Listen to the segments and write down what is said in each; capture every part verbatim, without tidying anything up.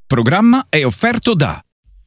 Programma è offerto da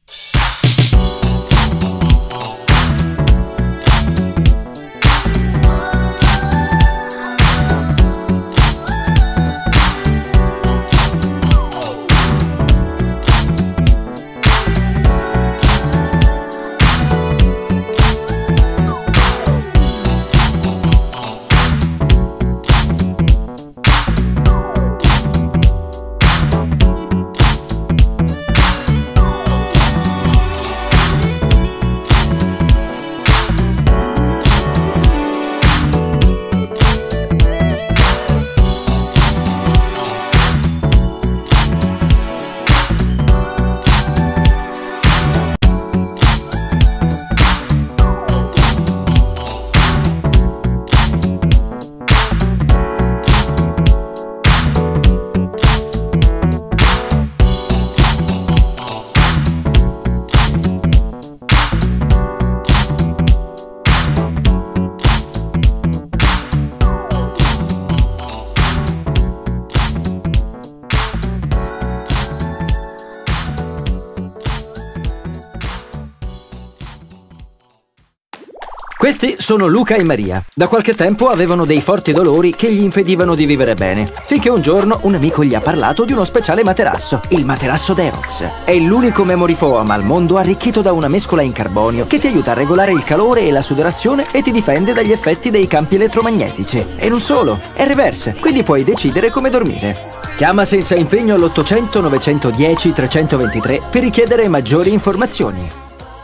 Questi sono Luca e Maria. Da qualche tempo avevano dei forti dolori che gli impedivano di vivere bene, finché un giorno un amico gli ha parlato di uno speciale materasso, il materasso Deox. È l'unico memory foam al mondo arricchito da una mescola in carbonio che ti aiuta a regolare il calore e la sudorazione e ti difende dagli effetti dei campi elettromagnetici. E non solo, è reverse, quindi puoi decidere come dormire. Chiama senza impegno all'ottocento novecentodieci trecentoventitré per richiedere maggiori informazioni.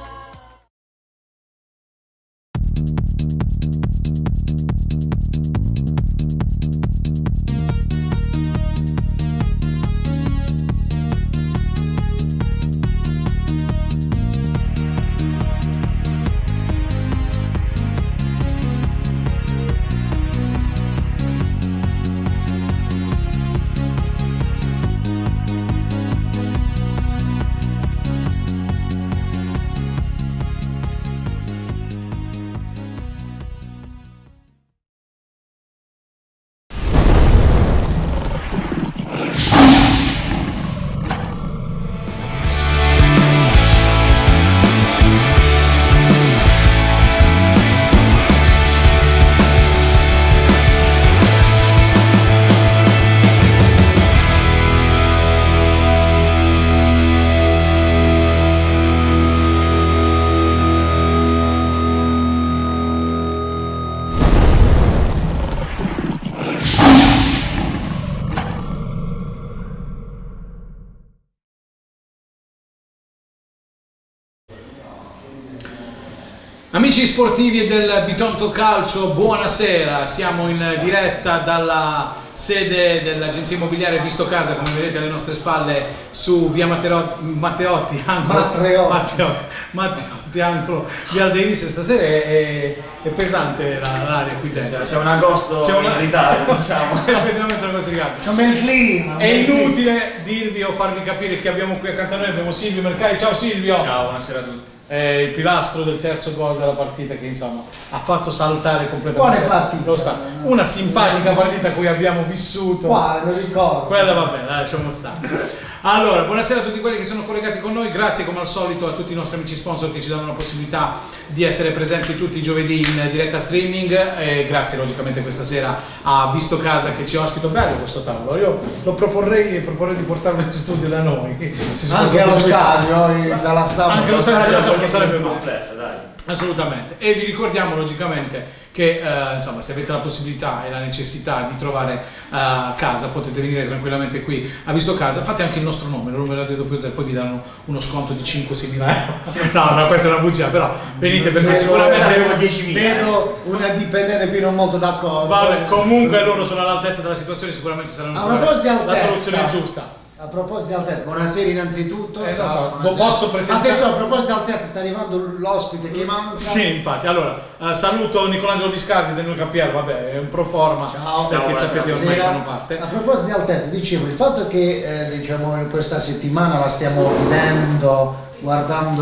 Amici sportivi del Bitonto Calcio, buonasera, siamo in diretta dalla sede dell'agenzia immobiliare Visto Casa, come vedete alle nostre spalle, su via Matteotti, Matteotti, angolo, Matteotti. Matteotti, Matteotti, angolo via Aldeiris. Stasera è, è pesante l'aria qui dentro. C'è un agosto C'è una... in ritardo, diciamo. Effettivamente un agosto in ritardo. C'è un bel clima. È inutile dirvi o farvi capire che abbiamo qui accanto a noi, abbiamo Silvio Mercai. Ciao Silvio! Ciao, buonasera a tutti. È il pilastro del terzo gol della partita che insomma ha fatto saltare completamente. Quale partita? Lo sta. Una simpatica partita a cui abbiamo vissuto. Quale, lo ricordo. Quella va bene, dai, lasciamo stare. Allora, buonasera a tutti quelli che sono collegati con noi, grazie come al solito a tutti i nostri amici sponsor che ci danno la possibilità di essere presenti tutti i giovedì in diretta streaming, e grazie logicamente questa sera a Visto Casa che ci ospita. Bello questo tavolo, io lo proporrei, proporrei di portarlo in studio da noi. Se anche allo stadio, in sala stampa. Anche lo stadio Sarà sarebbe, sarebbe più male. complessa, dai. Assolutamente, e vi ricordiamo logicamente che eh, insomma, se avete la possibilità e la necessità di trovare uh, casa, potete venire tranquillamente qui a Visto Casa. Fate anche il nostro nome, il numero di doppio zero, poi vi danno uno sconto di cinque sei mila euro. No, no, questa è una bugia, però venite perché Vedo, sicuramente diecimila. vedo una dipendente qui non molto d'accordo. vabbè, comunque loro sono all'altezza della situazione, sicuramente saranno A proposito di la altezza, soluzione giusta. A proposito di altezza, buonasera innanzitutto. Eh, Ciao, so, buonasera. posso presentare- Attenzione, a proposito di altezza, sta arrivando l'ospite che manca. Sì, infatti. Allora, eh, saluto Nicolangelo Biscardi del K P R, vabbè, è un pro forma, Ciao. perché Ciao, sapete ormai Buonasera. fanno parte. A proposito di altezza, dicevo, il fatto che eh, diciamo in questa settimana la stiamo vivendo, guardando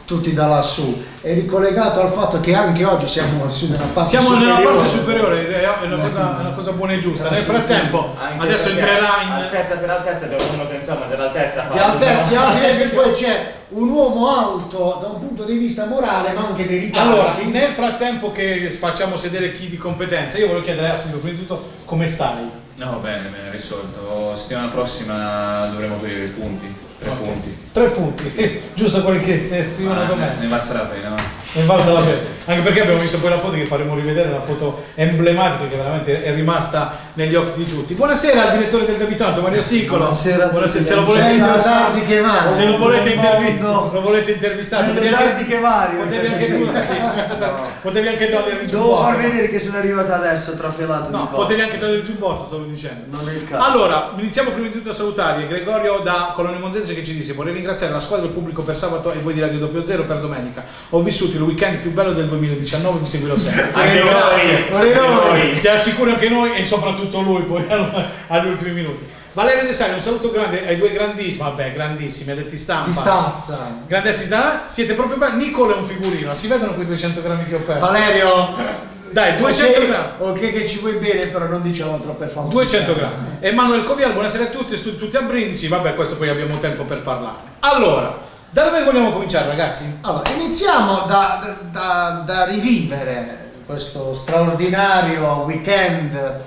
tutti da lassù, è ricollegato al fatto che anche oggi siamo su nella parte Siamo superiore. nella parte superiore, è una cosa, è una cosa buona e giusta. Nel frattempo, Anche adesso perché entrerà in. altezza per altezza abbiamo uno che insomma dell'altezza Di altezza, anche che poi c'è un uomo alto da un punto di vista morale, ma anche dei ritardi. Allora, nel frattempo che facciamo sedere chi di competenza, io volevo chiedere a Silvio, prima di tutto, come stai? No, bene, bene, risolto. Settimana prossima dovremo aprire i punti. Tre Ok. punti. Tre punti, giusto quelli che servivano Ah, domenica. ne valsa la pena, no? Ne valsa la pena. Anche perché abbiamo visto poi la foto che faremo rivedere, la foto emblematica che veramente è rimasta negli occhi di tutti. Buonasera al direttore del Debitante, Mario Sicolo. Buonasera a tutti. Se lo volete Meglio intervistare, tardi che mai. se lo volete, Nel intervi- mondo. lo volete intervistare, Meglio potevi tardi anche, che Mario. potevi anche tu, sì, potevi anche togliere il Devo giubbotto. far vedere che sono arrivato adesso trafelato No, di cose. potevi anche togliere il giubbotto, stavo dicendo. Non è il caso. Allora, iniziamo prima di tutto a salutare Gregorio da Colonia Monzese che ci dice: vorrei ringraziare la squadra del pubblico per sabato e voi di Radio Doppio Zero per domenica. Ho vissuto il weekend più bello del duemiladiciannove, vi seguirò sempre. Anche Eh, grazie. noi, anche noi. Ti assicuro anche noi e soprattutto lui poi agli ultimi minuti. Valerio De Sali, un saluto grande ai due grandissimi, vabbè, grandissimi, addetti stampa. Di stazza. Grandissimi, ah, siete proprio belli. Nicola è un figurino, si vedono quei duecento grammi che ho perso. Valerio, Dai, duecento ok, grammi. ok che ci vuoi bene, però non diciamo troppe falsità. duecento grammi. Emanuele Covial, buonasera a tutti, stu- tutti a Brindisi, vabbè, questo poi abbiamo tempo per parlarne. Allora, da dove vogliamo cominciare, ragazzi? Allora, iniziamo da, da- da- da rivivere questo straordinario weekend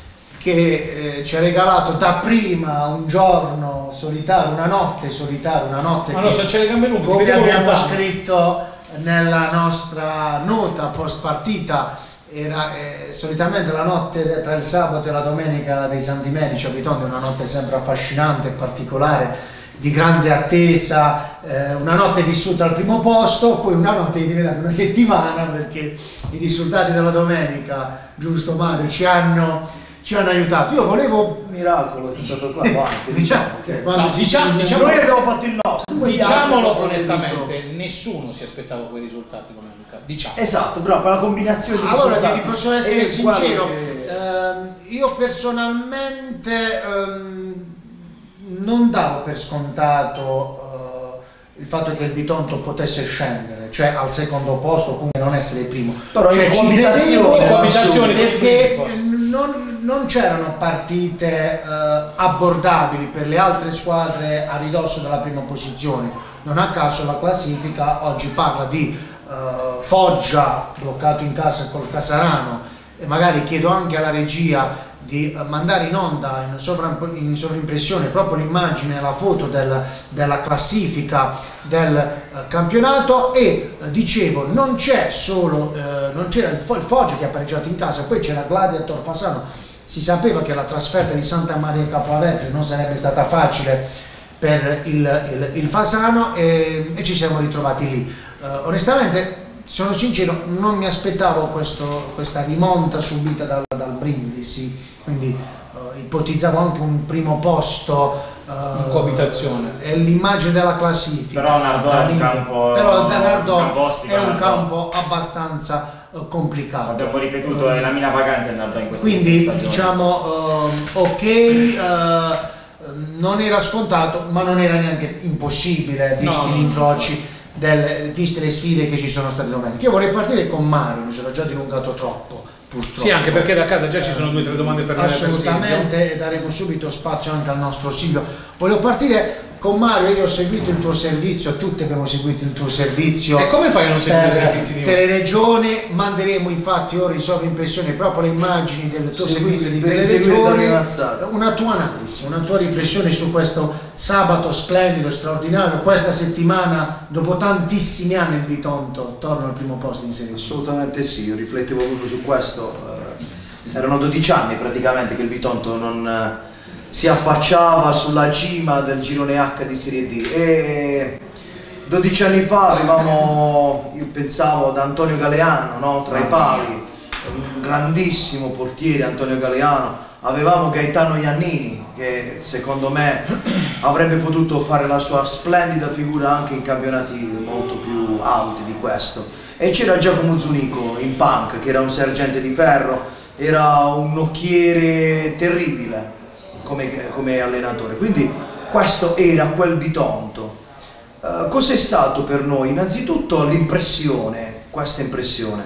che eh, ci ha regalato dapprima un giorno solitario, una notte solitaria, una notte Ma che, no, se c'è le gambe lunghe, ti come vedevo abbiamo lontano. scritto nella nostra nota post partita, era eh, solitamente la notte tra il sabato e la domenica dei Santi Medici a Vitondo è una notte sempre affascinante e particolare, di grande attesa, eh, una notte vissuta al primo posto, poi una notte che è diventata una settimana perché i risultati della domenica, giusto Mario, ci hanno, ci hanno aiutato. Io volevo... Miracolo è stato qua anche, diciamo. che- Quando No, ci diciamo- si- diciamo- Noi abbiamo fatto il nostro. poi gli altri Diciamolo hanno onestamente, nessuno si aspettava quei risultati come Luca. Diciamo. Esatto, però con la combinazione di Allora risultati ti posso essere è sincero, quello che- ehm, io personalmente ehm, non davo per scontato eh, il fatto che il Bitonto potesse scendere, cioè al secondo posto, comunque non essere il primo. Però cioè, in ci coabitazione, credevo coabitazione con i perché primi non, non c'erano partite eh, abbordabili per le altre squadre a ridosso della prima posizione. Non a caso la classifica oggi parla di eh, Foggia bloccato in casa col Casarano, e magari chiedo anche alla regia di eh, mandare in onda in, sovra, in sovrimpressione proprio l'immagine e la foto del, della classifica del eh, campionato. E eh, dicevo, non c'è solo eh, non c'era il, Fo- il Foggia che ha pareggiato in casa, poi c'era Gladiator Fasano. Si sapeva che la trasferta di Santa Maria Capovetere non sarebbe stata facile per il, il, il Fasano, e, e ci siamo ritrovati lì. Eh, onestamente, sono sincero, non mi aspettavo questo, questa rimonta subita dal, dal Brindisi, quindi eh, ipotizzavo anche un primo posto eh, In coabitazione. e l'immagine della classifica. Però Nardò è un da- campo- però da Nardò un campo ostico, è un Nardò. campo abbastanza eh, complicato. Abbiamo ripetuto, è la mina vagante il Nardò in questa Quindi stagione. diciamo ehm, ok, eh, non era scontato, ma non era neanche impossibile visti No, no, gli incroci, del- viste le sfide che ci sono state domenica. Io vorrei partire con Mario, mi sono già dilungato troppo, purtroppo. Sì, anche perché da casa già ci sono due o tre domande per me. Assolutamente, e daremo subito spazio anche al nostro Silvio. Voglio partire con Mario. Io ho seguito il tuo servizio, tutti abbiamo seguito il tuo servizio. E come fai a non seguire i per servizi di Teleregione? Manderemo infatti ora in sovrimpressione proprio le immagini del tuo Seguite, servizio di per eseguire Teleregione, dalle avanzate. una tua analisi, una tua riflessione su questo sabato splendido, straordinario, questa settimana dopo tantissimi anni il Bitonto torna al primo posto in Serie C. Assolutamente sì, io riflettevo proprio su questo. Eh, erano dodici anni praticamente che il Bitonto non eh, si affacciava sulla cima del girone H di Serie D, e dodici anni fa avevamo, io pensavo, ad Antonio Galeano, no? Tra i pali, un grandissimo portiere Antonio Galeano, avevamo Gaetano Iannini che secondo me avrebbe potuto fare la sua splendida figura anche in campionati molto più alti di questo, e c'era Giacomo Zunico in punk che era un sergente di ferro, era un nocchiere terribile come, come allenatore, quindi questo era quel Bitonto. Uh, Uh, cos'è stato per noi? Innanzitutto l'impressione, questa impressione.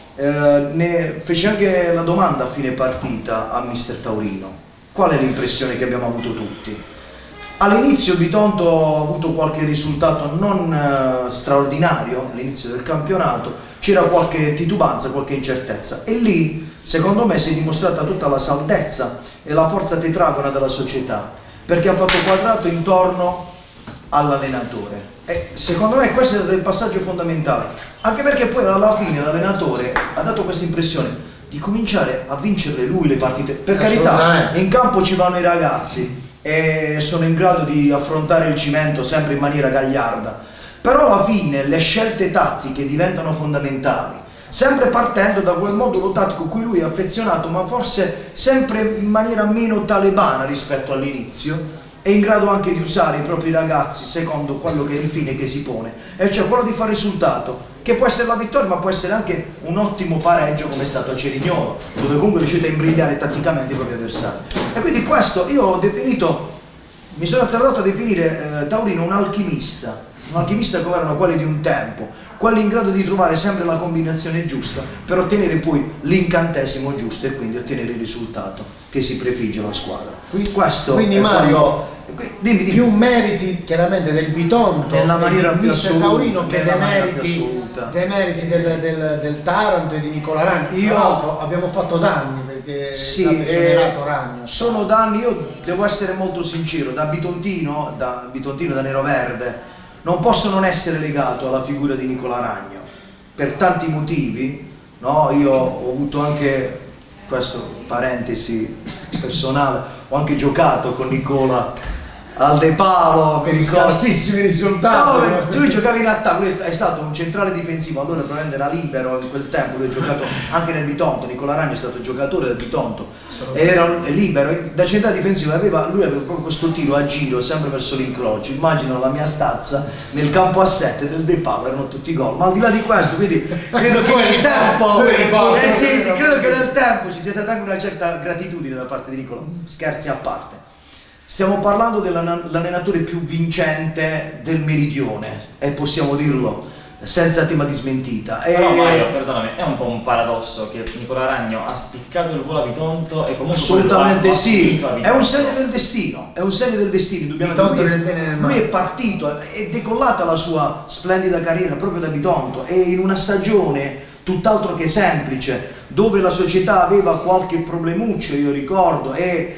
Uh, ne fece anche la domanda a fine partita a mister Taurino. Qual è l'impressione che abbiamo avuto tutti? All'inizio Bitonto ha avuto qualche risultato non uh, straordinario, all'inizio del campionato, c'era qualche titubanza, qualche incertezza e lì secondo me si è dimostrata tutta la saldezza e la forza tetragona della società, perché ha fatto quadrato intorno all'allenatore e secondo me questo è stato il passaggio fondamentale, anche perché poi alla fine l'allenatore ha dato questa impressione di cominciare a vincerle lui le partite. Per carità, in campo ci vanno i ragazzi e sono in grado di affrontare il cimento sempre in maniera gagliarda, però alla fine le scelte tattiche diventano fondamentali, sempre partendo da quel modulo tattico cui lui è affezionato, ma forse sempre in maniera meno talebana rispetto all'inizio, è in grado anche di usare i propri ragazzi secondo quello che è il fine che si pone, e cioè quello di fare risultato, che può essere la vittoria ma può essere anche un ottimo pareggio come è stato a Cerignola, dove comunque riuscite a imbrigliare tatticamente i propri avversari. E quindi questo io ho definito, mi sono azzardato a definire eh, Taurino un alchimista, un alchimista come erano quelli di un tempo, quelli in grado di trovare sempre la combinazione giusta per ottenere poi l'incantesimo giusto e quindi ottenere il risultato che si prefigge la squadra. Quindi, questo quindi Mario, quello... dimmi, dimmi. più meriti chiaramente del Bitonto nella maniera più assoluta, Taurino che dei meriti, dei meriti del, del, del Taranto e di Nicola Ragno. Io Tra l'altro abbiamo fatto danni perché sì, è esonerato Ragno. Sono danni, io devo essere molto sincero, da bitontino, da bitontino, da neroverde, non posso non essere legato alla figura di Nicola Ragno per tanti motivi, no? Io ho avuto anche, questo parentesi personale, ho anche giocato con Nicola al De Palo per i scarsissimi risultati. No, lui giocava in attacco, lui è stato un centrale difensivo, allora probabilmente era libero in quel tempo, lui ha giocato anche nel Bitonto, Nicola Ragno è stato giocatore del Bitonto ed era un, libero, da centrale difensivo aveva, lui aveva proprio questo tiro a giro sempre verso l'incrocio, immagino la mia stazza nel campo a sette del De Palo, erano tutti gol, ma al di là di questo, quindi credo che nel tempo eh sì, sì, credo che nel tempo ci sia stata anche una certa gratitudine da parte di Nicola, scherzi a parte. Stiamo parlando dell'allenatore più vincente del meridione e possiamo dirlo senza tema di smentita. Però e... Mario, perdonami, è un po' un paradosso che Nicola Ragno ha spiccato il volo a Bitonto e comunque assolutamente sì, è un segno del destino, è un segno del destino, indubbiamente. Lui, nel bene nel male. Lui è partito, è decollata la sua splendida carriera proprio da Bitonto e in una stagione tutt'altro che semplice, dove la società aveva qualche problemuccio, io ricordo, e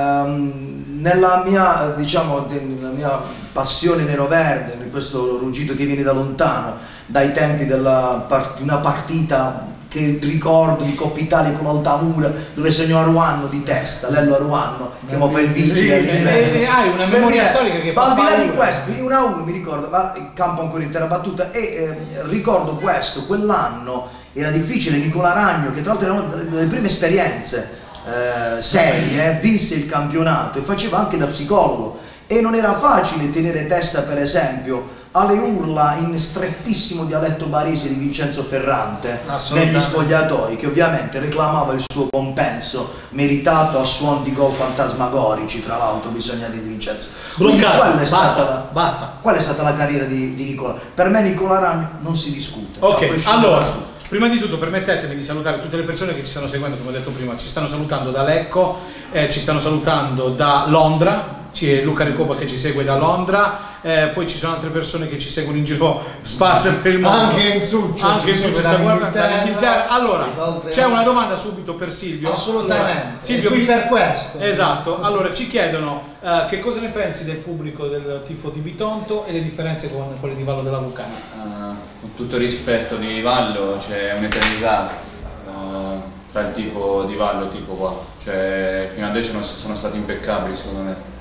um, nella mia, diciamo, nella mia passione neroverde, in questo ruggito che viene da lontano, dai tempi della part di una partita che ricordo di Coppa Italia con l'Altamura, dove segnò Aruanno di testa, Lello Aruanno, che mo fa il vigile. Hai una memoria storica che fa al di là paura. di questo, quindi uno a uno mi ricordo, ma il campo ancora intera battuta, e eh, ricordo questo, quell'anno era difficile, Nicola Ragno, che tra l'altro era una delle prime esperienze Eh, serie, vinse il campionato e faceva anche da psicologo e non era facile tenere testa per esempio alle urla in strettissimo dialetto barese di Vincenzo Ferrante negli spogliatoi, che ovviamente reclamava il suo compenso meritato a suon di gol fantasmagorici, tra l'altro bisogna dire di Vincenzo. Quindi quella è, basta, stata la, basta. qual è stata la carriera di, di Nicola. Per me Nicola Ragno non si discute. Ok, allora prima di tutto permettetemi di salutare tutte le persone che ci stanno seguendo, come ho detto prima, ci stanno salutando da Lecco, eh, ci stanno salutando da Londra, c'è Luca Ricopa che ci segue da Londra, eh, poi ci sono altre persone che ci seguono in giro sparse per il mondo. Anche in Succio, anche in Succio sta guardando dall'Inghilterra. Allora, c'è una no. domanda subito per Silvio. Assolutamente, allora, Silvio, qui mi... per questo. Esatto, allora ci chiedono uh, che cosa ne pensi del pubblico del tifo di Bitonto e le differenze con quelle di Vallo della Lucania. Uh, con tutto il rispetto di Vallo c'è un'eternità uh, tra il tifo di Vallo e il tifo qua, cioè fino adesso sono, sono stati impeccabili secondo me.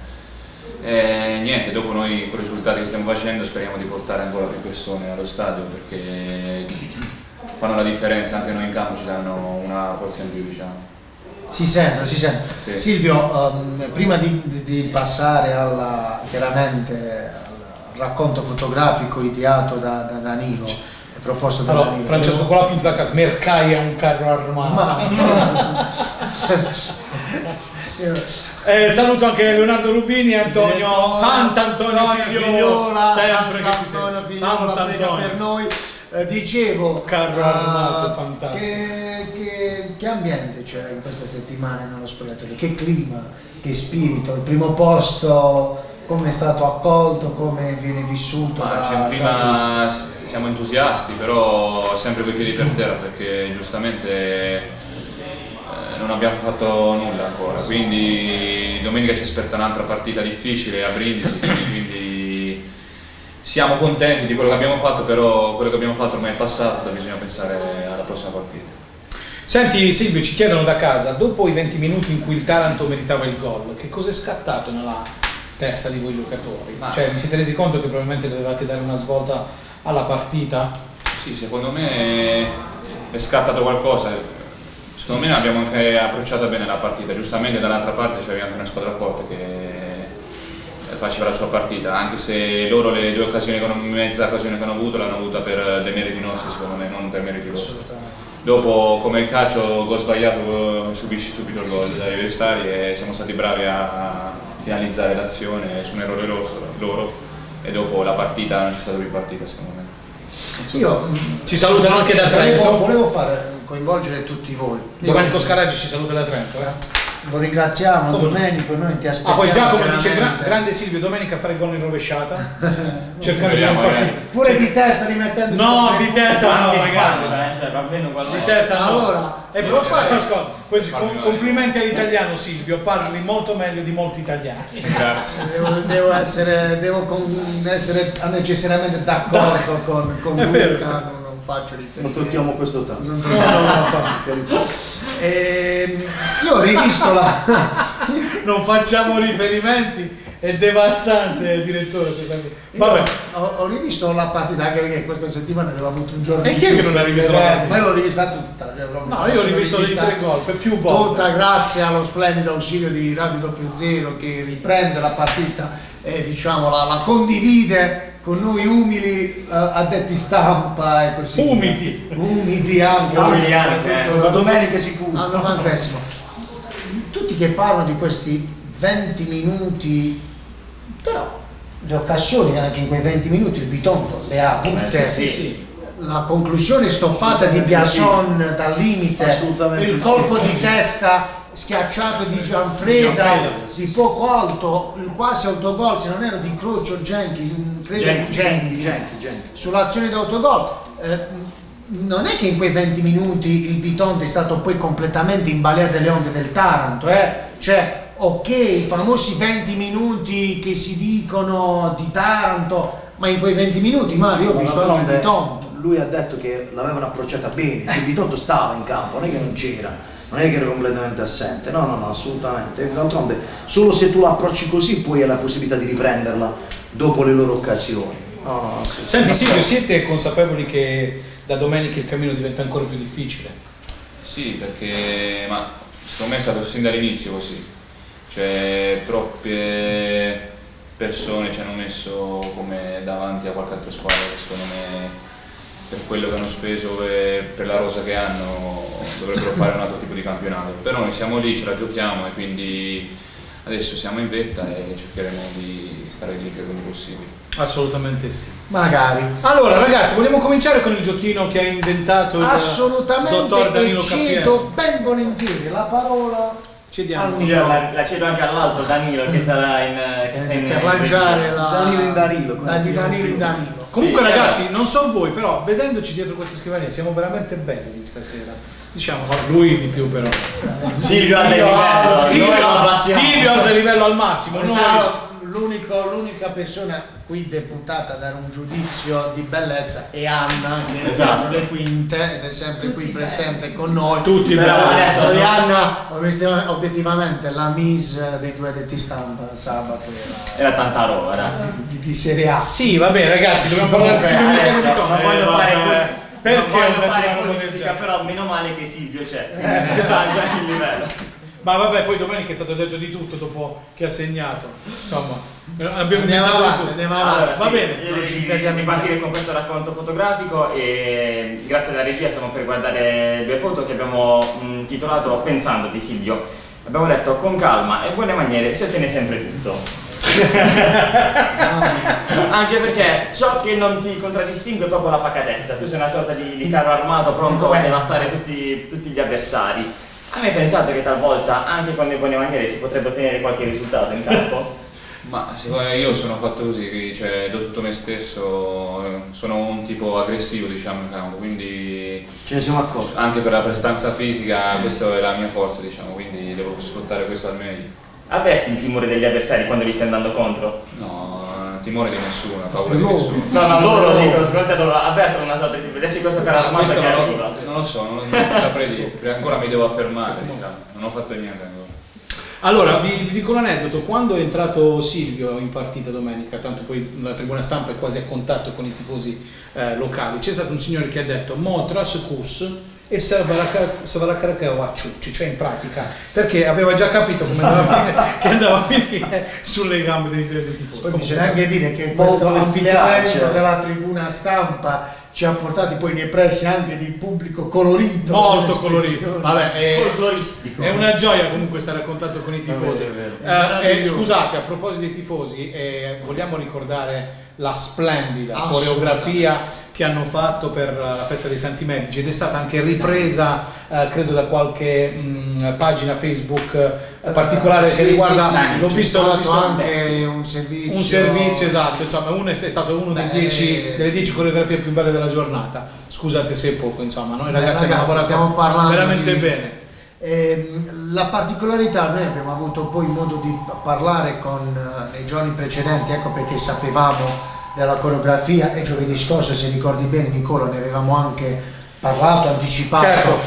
E niente, dopo noi con i risultati che stiamo facendo speriamo di portare ancora più persone allo stadio, perché fanno la differenza, anche noi in campo ci danno una forza in più, diciamo. Si sente, si sente. Sì. Silvio, um, prima di, di, di passare alla, chiaramente al racconto fotografico ideato da, da Danilo, e proposto da Allora, Danilo. Francesco Colapinto da casa, mercai a un carro armato. eh, saluto anche Leonardo Rubini e Antonio Sant'Antonio Figliola, sempre che ci sei. Sant'Antonio per noi. Eh, dicevo, carro armato, uh, fantastico. Che, che, che ambiente c'è in queste settimane nello spogliatoio? Che clima, che spirito? Il primo posto come è stato accolto, come viene vissuto? Ma da, c'è un clima, da... siamo entusiasti, però sempre coi piedi per terra, perché giustamente eh, non abbiamo fatto nulla ancora, quindi domenica ci aspetta un'altra partita difficile a Brindisi, quindi siamo contenti di quello che abbiamo fatto, però quello che abbiamo fatto ormai è passato, bisogna pensare alla prossima partita. Senti Silvio, ci chiedono da casa, dopo i venti minuti in cui il Taranto meritava il gol, che cosa è scattato nella testa di voi giocatori? Ma... Cioè vi siete resi conto che probabilmente dovevate dare una svolta alla partita? Sì, secondo me è scattato qualcosa, secondo me abbiamo anche approcciato bene la partita, giustamente dall'altra parte c'era anche una squadra forte che faceva la sua partita, anche se loro le due occasioni, mezza occasione che hanno avuto l'hanno avuta per dei meriti nostri, secondo me, non per meriti loro. Dopo, come il calcio, gol sbagliato, subisci subito il gol dagli avversari e siamo stati bravi a finalizzare l'azione su un errore loro e dopo la partita non c'è stata più partita, secondo me. Io ci salutano anche da Trento. Volevo, volevo fare, coinvolgere tutti voi. Domenico Scaraggi ci saluta da Trento. Eh? Lo ringraziamo. Come? Domenico, noi ti aspettiamo. Ah, poi Giacomo veramente. dice gra grande Silvio, domenica fare gol in rovesciata. Cercando di non farti pure di testa rimettendo. No, di testa no, ragazzi. Cioè, va bene qualcosa. Di testa no. Allora, e però fare poi complimenti all'italiano Silvio, parli molto meglio di molti italiani. Grazie. Devo, devo essere devo con, essere necessariamente d'accordo con, con È vero. Luca. Faccio non tocchiamo questo tasto. Non no, no, no, eh, io ho rivisto la non facciamo riferimenti, è devastante direttore questa vabbè. Ho, ho rivisto la partita anche perché questa settimana avevo avuto un giorno e chi è che non ha rivisto la partita? Ma io l'ho rivista tutta, no io ho rivisto i tre gol per più volte tutta grazie allo splendido ausilio di Radio Doppio Zero che riprende la partita e diciamo la, la condivide con noi umili uh, addetti stampa e così umidi umidi anche umidi anche tutto, la domenica sicuro al novantesimo. Tutti che parlano di questi venti minuti, però le occasioni anche in quei venti minuti il Bitondo le ha avute. Eh, sì, sì. La conclusione stoppata di Biason dal limite, il colpo sì. di testa schiacciato di Gianfreda, Gianfreda di poco alto, il quasi autogol, se non ero di Croce o Genchi, credo Genchi, sull'azione d'autogol. Eh, non è che in quei venti minuti il Bitondo è stato poi completamente in balia delle onde del Taranto, eh? Cioè, ok, i famosi venti minuti che si dicono di Taranto, ma in quei venti minuti, Mario, io ho visto anche il Bitondo. Lui ha detto che l'avevano approcciata bene, il Bitondo stava in campo, non è che non c'era, non è che era completamente assente, no, no, no, assolutamente. D'altronde, solo se tu la approcci così, poi hai la possibilità di riprenderla dopo le loro occasioni. No, no, no, sì, senti sì, Silvio, siete consapevoli che da domenica il cammino diventa ancora più difficile? Sì, perché ma secondo me è stato sin dall'inizio così, cioè troppe persone ci hanno messo come davanti a qualche altra squadra che secondo me per quello che hanno speso e per la rosa che hanno dovrebbero fare un altro tipo di campionato, però noi siamo lì, ce la giochiamo e quindi adesso siamo in vetta e cercheremo di stare lì più lungo possibile. Assolutamente sì. Magari. Allora ragazzi, vogliamo cominciare con il giochino che ha inventato il assolutamente dottor Danilo e cedo ben volentieri la parola Cediamo. Io la, la cedo anche all'altro Danilo che sarà in che sta in per lanciare la Danilo in Danilo, da di Danilo in Danilo. Comunque sì, ragazzi, non so voi, però vedendoci dietro queste scrivanie siamo veramente belli stasera. Diciamo, lui di più però. Silvio alza il livello, Silvio, Silvio alza il livello al massimo. L'unica persona qui deputata a dare un giudizio di bellezza è Anna, che è esatto. dietro le quinte ed è sempre qui presente con noi. Tutti bravi. bravi. Di Anna, obiettivamente, la Miss dei due detti stampa sabato era, era tanta roba, dai. di, di, di Serie A. Sì, va bene ragazzi, dobbiamo parlare di Silvio Adesso, Mercato. non voglio fare perché non voglio ho detto fare una roba del politica, genere? però meno male che Silvio c'è, che sa già il livello. Ma vabbè, poi domenica è stato detto di tutto dopo che ha segnato. Insomma, abbiamo andiamo detto avanti, tutto. andiamo avanti. Allora, Va sì, bene, io non ci direi perdiamo di in partire tempo. con questo racconto fotografico e grazie alla regia stiamo per guardare due foto che abbiamo mh, titolato Pensando di Silvio. Abbiamo detto con calma e buone maniere si ottiene sempre tutto. Anche perché ciò che non ti contraddistingue è proprio la pacatezza. Tu sei una sorta di, di carro armato pronto a devastare tutti, tutti gli avversari. Hai mai pensato che talvolta anche con le buone maniere si potrebbe ottenere qualche risultato in campo? Ma io sono fatto così, cioè do tutto me stesso, sono un tipo aggressivo diciamo in campo, quindi Ce ne siamo accorti. anche per la prestanza fisica questa è la mia forza diciamo, quindi devo sfruttare questo al meglio. Avverti il timore degli avversari quando li stai andando contro? No, timore di nessuno, paura di nessuno. No, no, loro dicono, secondo te loro avvertono una sorta di vedessi questo carro armato Questo che non, arriva. lo, non lo so, non, non saprei dirti, perché ancora mi devo affermare, diciamo. Non ho fatto niente ancora. Allora, vi, vi dico un aneddoto, quando è entrato Silvio in partita domenica, tanto poi la tribuna stampa è quasi a contatto con i tifosi eh, locali, c'è stato un signore che ha detto mo trascus e Savarakakao a Ciucci, cioè in pratica, perché aveva già capito come andava a finire, che andava a finire sulle gambe dei, dei tifosi. Poi bisogna anche dire che questo affidamento della tribuna stampa ci ha portati poi nei pressi anche di pubblico colorito, molto colorito. Vabbè, è, Folcloristico. è una gioia comunque stare a contatto con i tifosi. È vero, è vero. Eh, eh, scusate, a proposito dei tifosi, eh, vogliamo ricordare la splendida coreografia che hanno fatto per la festa dei Santi Medici ed è stata anche ripresa eh, credo da qualche mh, pagina Facebook eh, particolare Uh, che sì, riguarda, sì, sì, l'ho c'è visto, l'ho stato visto anche un servizio, un servizio esatto, insomma uno è stato uno dei Beh, dieci, delle dieci coreografie più belle della giornata. Scusate se è poco, insomma noi Beh, ragazzi, ragazzi, abbiamo stiamo lavorato parlando veramente di- bene. Eh, la particolarità, noi abbiamo avuto poi modo di parlare con eh, nei giorni precedenti, ecco perché sapevamo della coreografia e giovedì scorso, se ricordi bene Nicola, ne avevamo anche parlato, anticipato. Certo.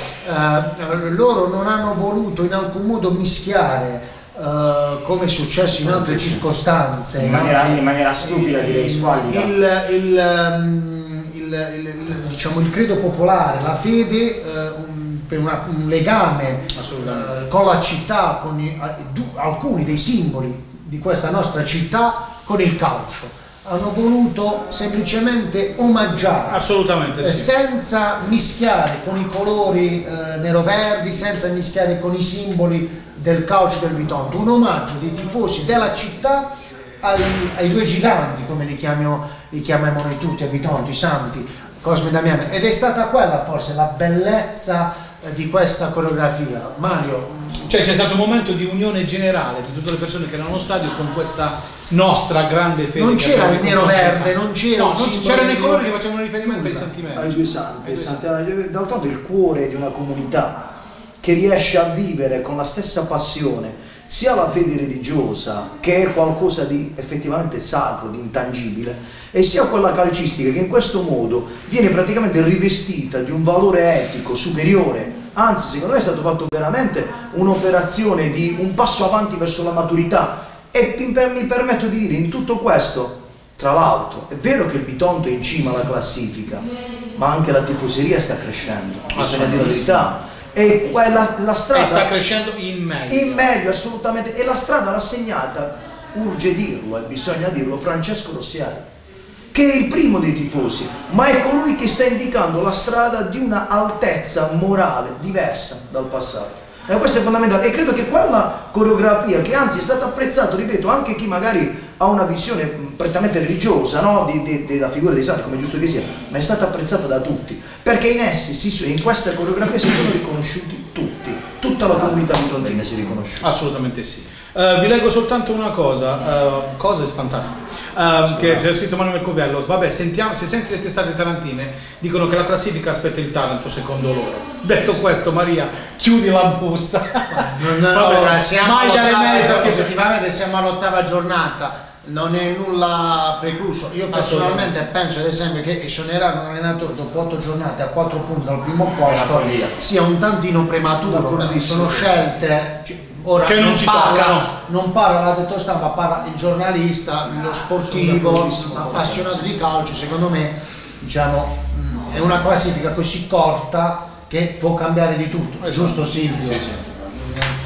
Eh, loro non hanno voluto in alcun modo mischiare, eh, come è successo in altre circostanze, In maniera, altri- in maniera stupida, direi, squallida. il, il, um, il, il, il, diciamo, il credo popolare, la fede, eh, un, per una- un legame eh, con la città, con i- a- du- alcuni dei simboli di questa nostra città, con il calcio. Hanno voluto semplicemente omaggiare, Assolutamente eh, sì. senza mischiare con i colori eh, nero-verdi, senza mischiare con i simboli del calcio del Bitonto, un omaggio dei tifosi della città ai, ai due giganti, come li chiamiamo, li chiamiamo noi tutti a Bitonto, i santi, Cosme e Damiano, ed è stata quella forse la bellezza eh, di questa coreografia. Mario, Cioè c'è stato un momento di unione generale di tutte le persone che erano allo stadio con questa nostra grande fede. non che c'era abbiamo il nei confronti nero-verde, dei non santi. c'era No, un non simbolo c'erano i di- colori che facevano riferimento ai Nulla. Santi ai Medici. due santi, ai santi. D'altronde il cuore di una comunità che riesce a vivere con la stessa passione sia la fede religiosa, che è qualcosa di effettivamente sacro, di intangibile, e sia quella calcistica, che in questo modo viene praticamente rivestita di un valore etico superiore. Anzi, secondo me è stato fatto veramente un'operazione di un passo avanti verso la maturità. E mi per- mi permetto di dire, in tutto questo, tra l'altro, è vero che il Bitonto è in cima alla classifica, ma anche la tifoseria sta crescendo, bisogna dire la verità. E quella, la strada E sta crescendo in meglio. in meglio, assolutamente, e la strada l'ha segnata, urge dirlo e bisogna dirlo, Francesco Rossiari, che è il primo dei tifosi, ma è colui che sta indicando la strada di una altezza morale diversa dal passato. E questo è fondamentale, e credo che quella coreografia, che anzi è stata apprezzata, ripeto, anche chi magari ha una visione prettamente religiosa, no? di, di, della figura dei santi, come è giusto che sia, ma è stata apprezzata da tutti, perché in essi, si, in questa coreografia si sono riconosciuti tutti, tutta la comunità bitontina si è riconosciuta. Assolutamente sì. Uh, vi leggo soltanto una cosa, uh, cose fantastiche, uh, che c'è scritto Manuel Covello. Vabbè, sentiamo, se senti le testate tarantine dicono che la classifica aspetta il Taranto secondo loro. Detto questo, Maria, chiudi la busta. non, Vabbè, ora, siamo mai dare all'ottava- merito a che- positivamente siamo all'ottava giornata, non è nulla precluso. Io personalmente penso ad esempio che esonerare un allenatore dopo otto giornate a quattro punti dal primo posto follia. sia un tantino prematuro, perché sono scelte cioè, ora Che non ci parla, toccano. non parla la detto stampa, parla il giornalista, lo sportivo, appassionato di calcio. Secondo me, diciamo, mh, è una classifica così corta che può cambiare di tutto, giusto Silvio? Sì, sì.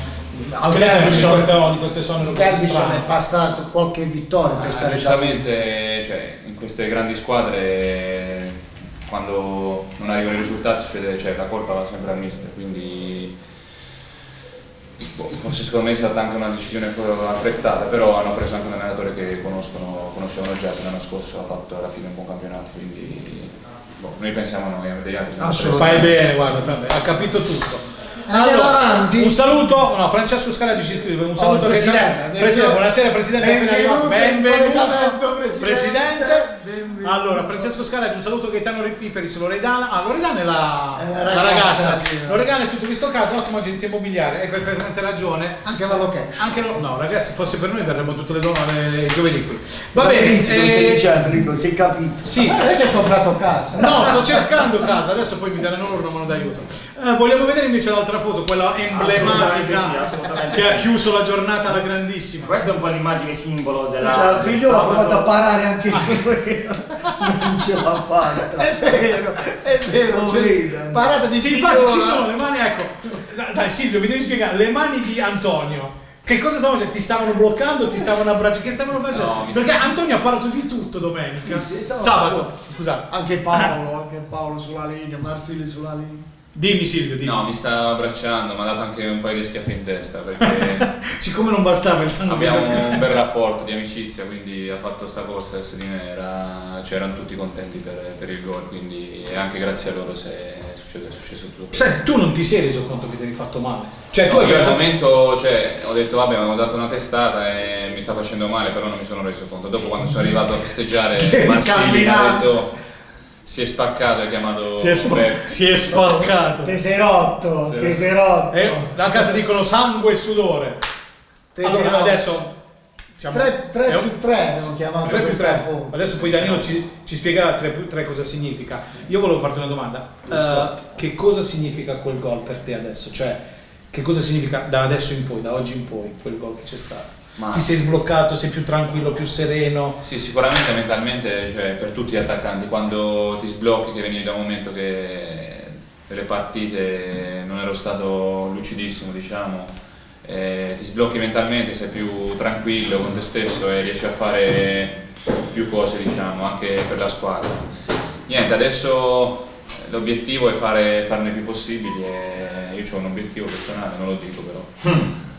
Al Che ne pensi di Kelvison queste, di queste sonore così Kelvison è strane? bastato qualche vittoria per Ah, stare giustamente, cioè, in queste grandi squadre quando non arrivano i risultati succede, cioè, la colpa va sempre al mister, quindi boh, forse secondo me è stata anche una decisione affrettata, però hanno preso anche un allenatore che conoscono, conoscevano già, che l'anno scorso ha fatto alla fine un buon campionato, quindi boh, noi pensiamo a noi, degli altri. Fai bene, guarda, fai bene, ha capito tutto. Andiamo avanti. Un saluto, no, Francesco Scaraggi ci scrive, un saluto Oh, che Presidente, Presidente, buonasera Presidente, appena arrivato. Benvenuto, Presidente. Presidente. Allora, Francesco Scaraggi, un saluto a Gaetano Piperi su Loredana. Ah, Loredana è la, È la la ragazza, ragazza. sì. Loredana è tutto questo caso, ottima agenzia immobiliare, hai perfettamente ragione. Anche la location. Anche lo, no, ragazzi, fosse per noi verremo tutte le donne giovedì qui. Va Ma bene, Renzi, lo stai eh, dicendo, Rico, si è capito. sì. Ma non è che hai comprato casa. No, sto cercando casa, adesso poi mi daranno loro una mano d'aiuto. Eh, vogliamo vedere invece l'altra foto, quella Assolutamente emblematica sì, assolutamente che sì. ha chiuso la giornata alla grandissima. Questa è un po' l'immagine simbolo della... Cioè, il figlio ha sabato. provato a parare anche lui, non ce l'ha fatta. È vero, è vero. Lo cioè, vedo. parata di Sì, infatti figliola. ci sono le mani, ecco. Dai Silvio, mi devi spiegare, le mani di Antonio. Che cosa stavano facendo? Ti stavano bloccando, ti stavano abbracciando? Che stavano facendo? No, mi Perché Antonio ha parlato di tutto domenica. Sì, sì, no, Sabato, scusate. Anche Paolo, anche Paolo sulla linea, Marsili sulla linea. Dimmi Silvio, dimmi. No, mi sta abbracciando, mi ha dato anche un paio di schiaffi in testa perché Siccome non bastava il sangue che abbiamo c'è un bel rapporto di amicizia, quindi ha fatto sta corsa verso di me, era, cioè, erano tutti contenti per, per il gol, quindi e anche grazie a loro se è successo, è successo tutto questo. Senti, tu non ti sei reso conto che ti eri fatto male? Cioè, tu No, hai io al pensato... momento, cioè, ho detto vabbè, avevo dato una testata e mi sta facendo male, però non mi sono reso conto. Dopo quando sono arrivato a festeggiare, Marsili mi ha detto si è spaccato, ha chiamato Si è, spa- Roberto. si è spaccato. Te sei rotto, Sì. te sei rotto. E a casa dicono sangue e sudore. Te sei Allora, rotto. adesso siamo... tre è un- più tre abbiamo chiamato tre più questa tre. foto. Adesso poi Danilo ci, ci spiegherà tre più tre cosa significa. Io volevo farti una domanda. Eh, che cosa significa quel gol per te adesso? Cioè, che cosa significa da adesso in poi, da oggi in poi, quel gol che c'è stato? Ma- Ti sei sbloccato, sei più tranquillo, più sereno? Sì, sicuramente mentalmente, cioè, per tutti gli attaccanti, quando ti sblocchi, che venivi da un momento che nelle partite non ero stato lucidissimo, diciamo, eh, ti sblocchi mentalmente, sei più tranquillo con te stesso e riesci a fare più cose, diciamo, anche per la squadra. Niente, adesso l'obiettivo è fare, farne più possibili e io ho un obiettivo personale, non lo dico però.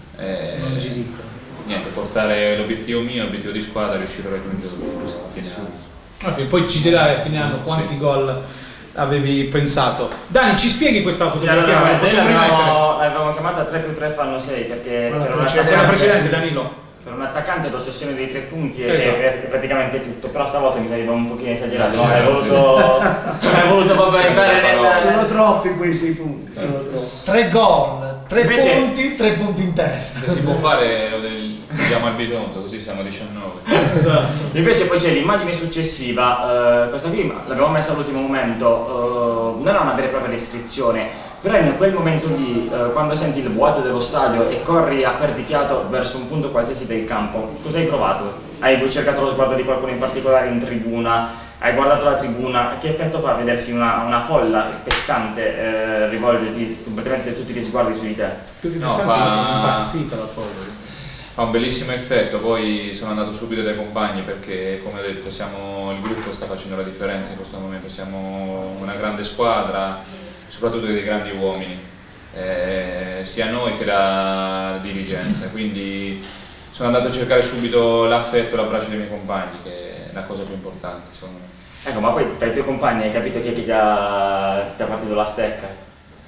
Eh, Non ci dico. Niente, portare l'obiettivo mio, l'obiettivo di squadra, riuscire a raggiungerlo a fine anno. Alla fine, poi ci dirai a fine anno quanti Sì. gol avevi pensato. Dani, ci spieghi questa Sì, fotografia? allora, La noi possiamo rimettere? l'avevamo, l'avevamo chiamata tre più tre fanno sei perché Quella per un, precedente. Quella attaccante, precedente, Danilo. per un attaccante l'ossessione dei tre punti è, Esatto. è praticamente tutto, però stavolta mi sembra un pochino esagerato, no? Hai voluto, hai voluto proprio entrare nel... Sono troppi quei sei punti, sono troppi. Tre gol, tre Invece- punti, tre punti in testa. Se si può fare lo del diamo al bitondo, così siamo a diciannove. Esatto. Invece poi c'è l'immagine successiva, eh, questa qui l'abbiamo messa all'ultimo momento, eh, non era una vera e propria descrizione, però in quel momento lì, eh, quando senti il vuoto dello stadio e corri a perdifiato verso un punto qualsiasi del campo, cosa hai provato? Hai cercato lo sguardo di qualcuno in particolare in tribuna? Hai guardato la tribuna? Che effetto fa vedersi una, una folla pestante eh, rivolgerti completamente tutti gli sguardi su di te? Più che No, distante, fa- è impazzita la foto. Fa un bellissimo effetto, poi sono andato subito dai compagni perché come ho detto siamo, il gruppo sta facendo la differenza in questo momento, siamo una grande squadra, soprattutto dei grandi uomini, eh, sia noi che la dirigenza, quindi sono andato a cercare subito l'affetto e l'abbraccio dei miei compagni, che è la cosa più importante secondo me. Ecco, ma poi tra i tuoi compagni hai capito chi è che ti ha, ti ha partito la stecca?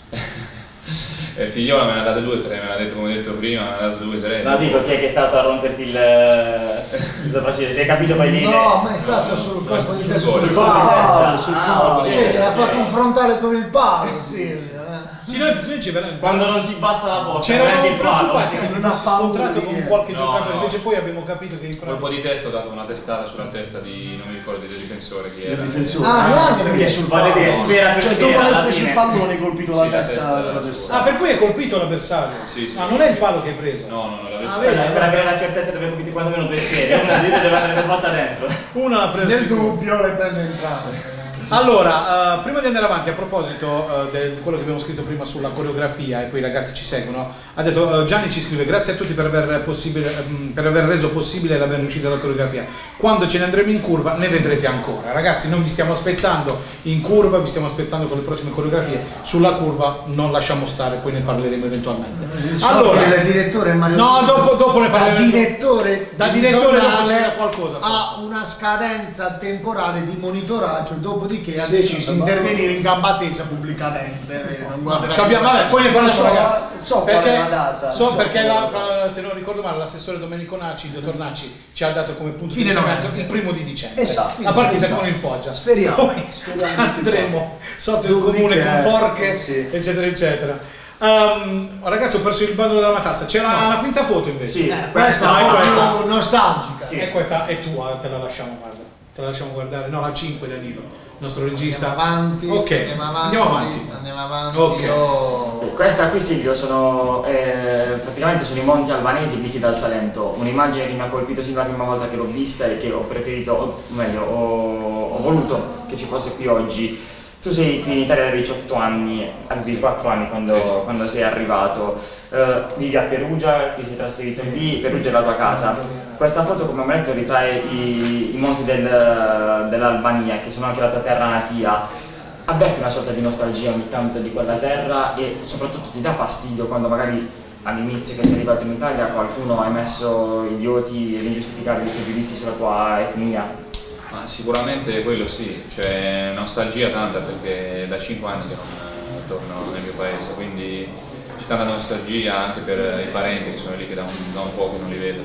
E Figliola me ne ha date due o tre, me l'ha detto come ho detto prima, me ne ha dato due o tre. No, dico chi è che è stato a romperti il, il sopracciglio, si è capito poi lì? No, ma è stato no, sul no, colpo di sul testa, gol. sul Sul palo, colpo di testa. sul Ah, palo. ok, Cioè, ha ok. fatto un frontale con il palo, Silvio. eh. Sì, noi, noi ci veramente... Quando non ti basta la porta, C'eravamo prendi il palo. preoccupati che ti Non ha fossi paura scontrato di con niente. qualche No, giocatore, no. invece poi abbiamo capito che in Colpo di testa, ho dato una testata sulla testa di, non mi ricordo, del difensore chi Del era. difensore. Ah, neanche perché perché sul sul vale palo. di sfera per Cioè, sfera dopo aver alla preso il fine. pallone hai colpito Sì, la la testa testa Ah, dell'avversario. per cui hai colpito l'avversario? Sì, sì. Ah, non è il palo che hai preso? No, no, no, Ah, l'avversario. vedi? Per, per avere la certezza di aver colpito quantomeno due sfere, una di due deve andare per forza dentro. Una l'ha presa Nel sicuro. dubbio le prende entrambe. Allora, uh, prima di andare avanti, a proposito uh, di quello che abbiamo scritto prima sulla coreografia, e poi i ragazzi ci seguono, ha detto uh, Gianni ci scrive: grazie a tutti per aver, possibile, um, per aver reso possibile la ben riuscita della coreografia. Quando ce ne andremo in curva ne vedrete ancora. Ragazzi, non vi stiamo aspettando in curva, vi stiamo aspettando con le prossime coreografie. Sulla curva non lasciamo stare, poi ne parleremo eventualmente. So allora, che il direttore Mario no, dopo, dopo ne parleremo. Da direttore, da direttore dopo c'era qualcosa. Ha una scadenza temporale di monitoraggio, dopodiché ha deciso di intervenire in gamba tesa pubblicamente. Non guarderà più. Vabbè, poi ne parliamo, ragazzi. So perché, qual è la data. So so perché la, se non ricordo male, l'assessore Domenico Naci, il dottor Naci, ci ha dato come punto Fine di riferimento novembre. il primo di dicembre. Esatto, la partita esatto. con il Foggia. Speriamo. Poi speriamo andremo sotto il comune che- con forche, sì. eccetera, eccetera. Um, ragazzi, ho perso il bandolo della matassa. C'era una quinta foto invece. Sì, Eh, questa Dai, è un po' questa. più nostalgica. Sì. E questa è tua, te la lasciamo, guarda. Te la lasciamo guardare. No, la cinque, Danilo, il nostro regista. Andiamo avanti, Ok, andiamo avanti, andiamo avanti. andiamo avanti. Ok. Oh. Questa qui, Silvio, sono eh, praticamente sono i monti albanesi visti dal Salento, un'immagine che mi ha colpito sin la prima volta che l'ho vista e che ho preferito, o meglio, ho, ho voluto che ci fosse qui oggi. Tu sei qui in Italia da diciotto anni, avevi quattro anni quando, Sì, sì. quando sei arrivato, uh, vivi a Perugia, ti sei trasferito lì, Perugia è la tua casa. Questa foto, come ho detto, ritrae i, i monti del, dell'Albania, che sono anche la tua terra natia. Avverti una sorta di nostalgia ogni tanto di quella terra e soprattutto ti dà fastidio quando magari all'inizio che sei arrivato in Italia qualcuno ha emesso idioti ed ingiustificabili pregiudizi sulla tua etnia? Ah, sicuramente quello sì, cioè nostalgia tanta perché da cinque anni che non eh, torno nel mio paese, quindi c'è tanta nostalgia anche per i parenti che sono lì che da un, da un po' che non li vedo.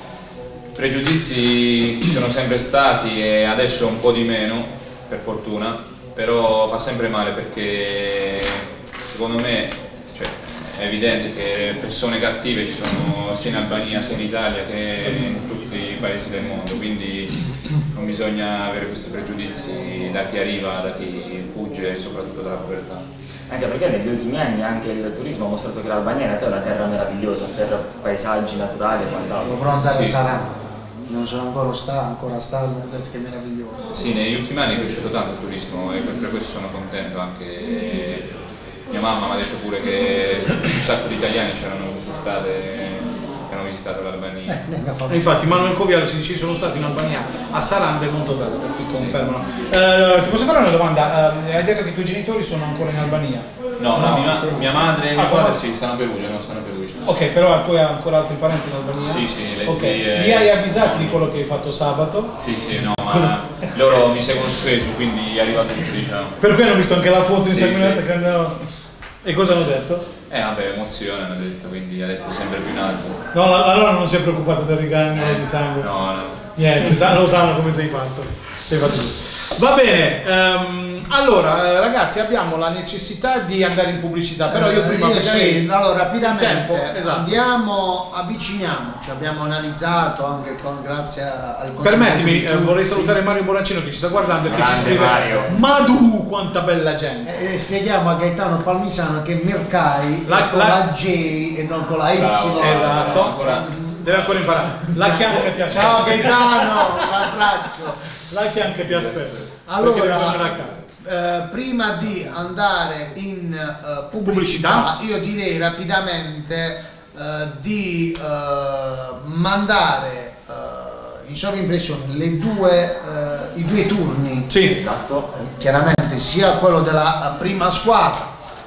Pregiudizi ci sono sempre stati e adesso un po' di meno, per fortuna, però fa sempre male perché secondo me cioè, è evidente che persone cattive ci sono sia in Albania sia in Italia che in tutti i paesi del mondo, quindi non bisogna avere questi pregiudizi da chi arriva, da chi fugge e soprattutto dalla povertà. Anche perché negli ultimi anni anche il turismo ha mostrato che l'Albania in realtà è una terra meravigliosa per paesaggi naturali e quant'altro. Dovrò andare Sì. a Saranda. Non sono ancora stato, ancora stato, mi hanno detto che è meraviglioso. Sì, negli ultimi anni è cresciuto tanto il turismo e per questo sono contento, anche mia mamma mi ha detto pure che un sacco di italiani c'erano quest'estate che hanno visitato l'Albania. Eh, venga, fa- E infatti Manuel Coviello ci dice: sono stato in Albania a Saranda, è molto bello, per cui confermano. Eh, ti posso fare una domanda? Eh, hai detto che i tuoi genitori sono ancora in Albania? No, No. mia, mia madre e mio Ah, padre come? sì, stanno a Perugia, no, stanno a Perugia. Ok, però tu hai ancora altri parenti in Albania? Sì, sì, le Ok, zie- li hai avvisati di quello che hai fatto sabato? Sì, sì, no, ma Cosa? loro mi seguono su Facebook, quindi è arrivato tutto, diciamo. Per cui hanno visto anche la foto insanguinata Sì, sì. che andava. E cosa hanno detto? Eh vabbè, emozione hanno detto, quindi ha detto sempre più in alto. No, la, la loro non si è preoccupata del riganio Eh, di sangue. No, no. Niente, sa- lo sanno come sei fatto. Sei fatto tu. Va bene, ehm, allora eh, ragazzi, abbiamo la necessità di andare in pubblicità, però io Eh, prima io magari- sì, allora rapidamente tempo, esatto. andiamo, avviciniamoci, abbiamo analizzato anche con, grazie al Permettimi, contributo eh, di vorrei tutti. salutare Mario Bonaccino che ci sta guardando e che ci Grande scrive: Mario. Madu, quanta bella gente! Eh, eh, spieghiamo a Gaetano Palmisano che Mercai La- è con la- la, J e non con la Y. Bravo, Esatto. ancora- Deve ancora imparare. La chianca ti aspetta. Ciao Gaetano, un abbraccio. La chianca ti aspetta. Perché Allora, devi tornare a casa. Eh, prima di andare in eh, Pubblicità. pubblicità, io direi rapidamente eh, di eh, mandare eh, in sovrimpressione le due, eh, i due turni. Sì. Esatto. Eh, chiaramente sia quello della eh, prima squadra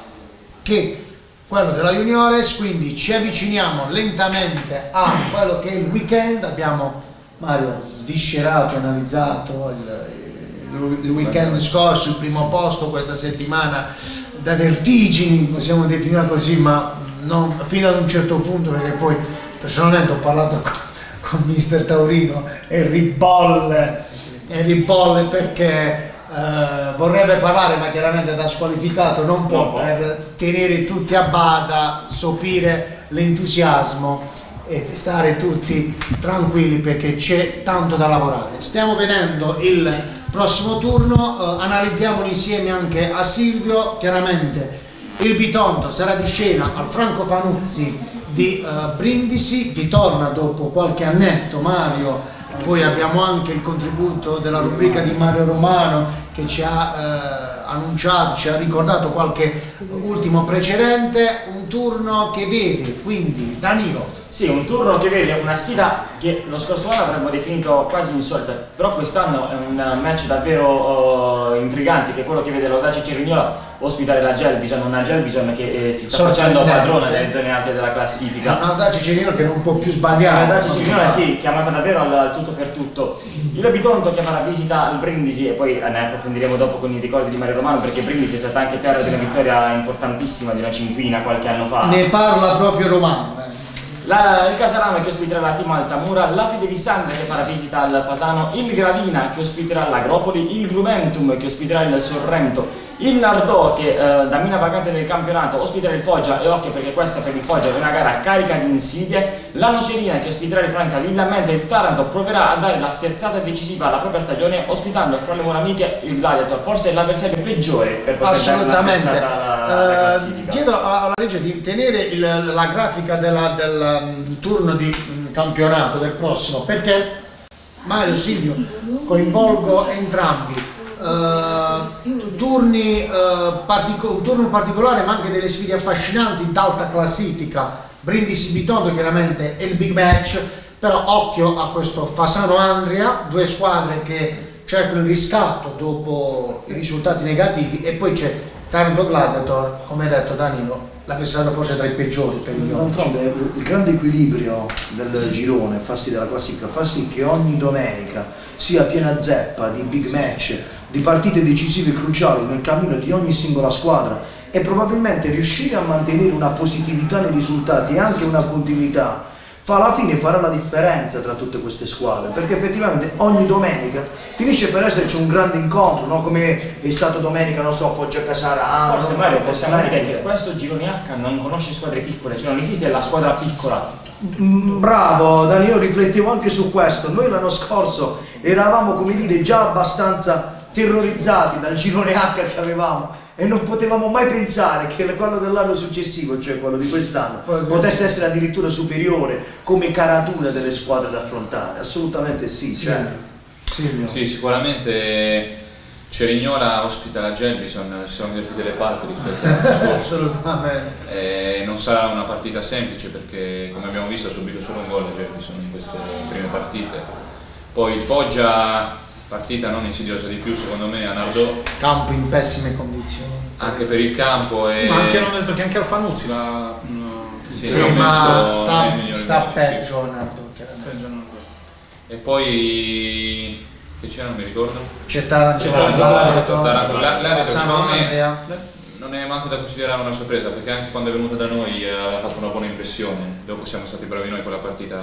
che quello della juniores, quindi ci avviciniamo lentamente a quello che è il weekend. Abbiamo, Mario, sviscerato, analizzato il, il weekend scorso, il primo posto questa settimana da vertigini, possiamo definire così, ma non, fino ad un certo punto, perché poi personalmente ho parlato con, con mister Taurino e ribolle, e ribolle perché Uh, vorrebbe parlare, ma chiaramente da squalificato non può, per tenere tutti a bada, sopire l'entusiasmo e stare tutti tranquilli perché c'è tanto da lavorare. Stiamo vedendo il prossimo turno, uh, analizziamolo insieme anche a Silvio. Chiaramente il Bitonto sarà di scena al Franco Fanuzzi di uh, Brindisi, ritorna dopo qualche annetto Mario Poi abbiamo anche il contributo della rubrica di Mario Romano che ci ha eh, annunciato, ci ha ricordato qualche ultimo precedente, un turno che vede quindi Danilo. Sì, un turno che vede una sfida che lo scorso anno avremmo definito quasi insolita, però quest'anno è un match davvero uh, intrigante, che è quello che vede l'Audace Cerignola ospitare la Gelbison, una Gelbison che eh, si sta facendo padrona nelle zone alte della classifica. L'Audace Cerignola che non può più sbagliare. L'Audace Cerignola sì, chiamata davvero al, al tutto per tutto. Il Bitonto che farà visita al Brindisi e poi ne approfondiremo dopo con i ricordi di Mario Romano, perché Brindisi è stata anche terra di una vittoria importantissima di una cinquina qualche anno fa. Ne parla proprio Romano. Eh. La, il Casarame che ospiterà la Team Altamura, la Fidelisandria che farà visita al Fasano, il Gravina che ospiterà l'Agropoli, il Grumentum che ospiterà il Sorrento, il Nardò che eh, da mina vacante del campionato ospiterà il Foggia, e occhio perché questa per il Foggia è una gara carica di insidie, la Nocerina che ospiterà il Francavilla, mentre il Taranto proverà a dare la sterzata decisiva alla propria stagione ospitando fra le mura amiche il Gladiator, forse l'avversario peggiore per poter assolutamente dare una alla, alla classifica. Uh, chiedo alla legge di tenere il, la grafica della, del um, turno di um, campionato del prossimo, perché Mario, Silvio, coinvolgo entrambi. Uh, turni, uh, un turno particolare ma anche delle sfide affascinanti d'alta classifica. Brindisi Bitonto chiaramente è il big match, però occhio a questo Fasano Andria, due squadre che cercano il riscatto dopo i risultati negativi, e poi c'è Taranto Gladiator, come hai detto Danilo, l'avversario forse tra i peggiori per il D'altronde il grande equilibrio del girone fa sì, della classifica, fa sì che ogni domenica sia piena zeppa di big match, di partite decisive e cruciali nel cammino di ogni singola squadra, e probabilmente riuscire a mantenere una positività nei risultati e anche una continuità fa alla fine farà la differenza tra tutte queste squadre, perché effettivamente ogni domenica finisce per esserci un grande incontro, no? Come è stato domenica, non so, Foggia Casarano. Forse Mario possiamo dire che questo girone H non conosce squadre piccole, cioè non esiste la squadra piccola. Bravo Dani, io riflettevo anche su questo. Noi l'anno scorso eravamo, come dire, già abbastanza terrorizzati dal girone H che avevamo, e non potevamo mai pensare che quello dell'anno successivo, cioè quello di quest'anno, potesse essere addirittura superiore come caratura delle squadre da affrontare. Assolutamente sì, cioè. sì, sì, sicuramente Cerignola ospita la Gelbison, ci sono invertite le parti rispetto all'anno scorso. Assolutamente. Eh, non sarà una partita semplice perché, come abbiamo visto, ha subito solo un gol la Gelbison in queste prime partite. Poi il Foggia, partita non insidiosa di più secondo me a Nardò, campo in pessime condizioni anche per il campo, e... ma anche hanno detto che anche Alfanuzzi la, sì, sì, ma sta, sta peggio sì. Nardò, e poi che c'era, non mi ricordo, c'è Taranto, Gladiator secondo me non è manco da considerare una sorpresa, perché anche quando è venuto da noi aveva fatto una buona impressione, dopo siamo stati bravi noi con la partita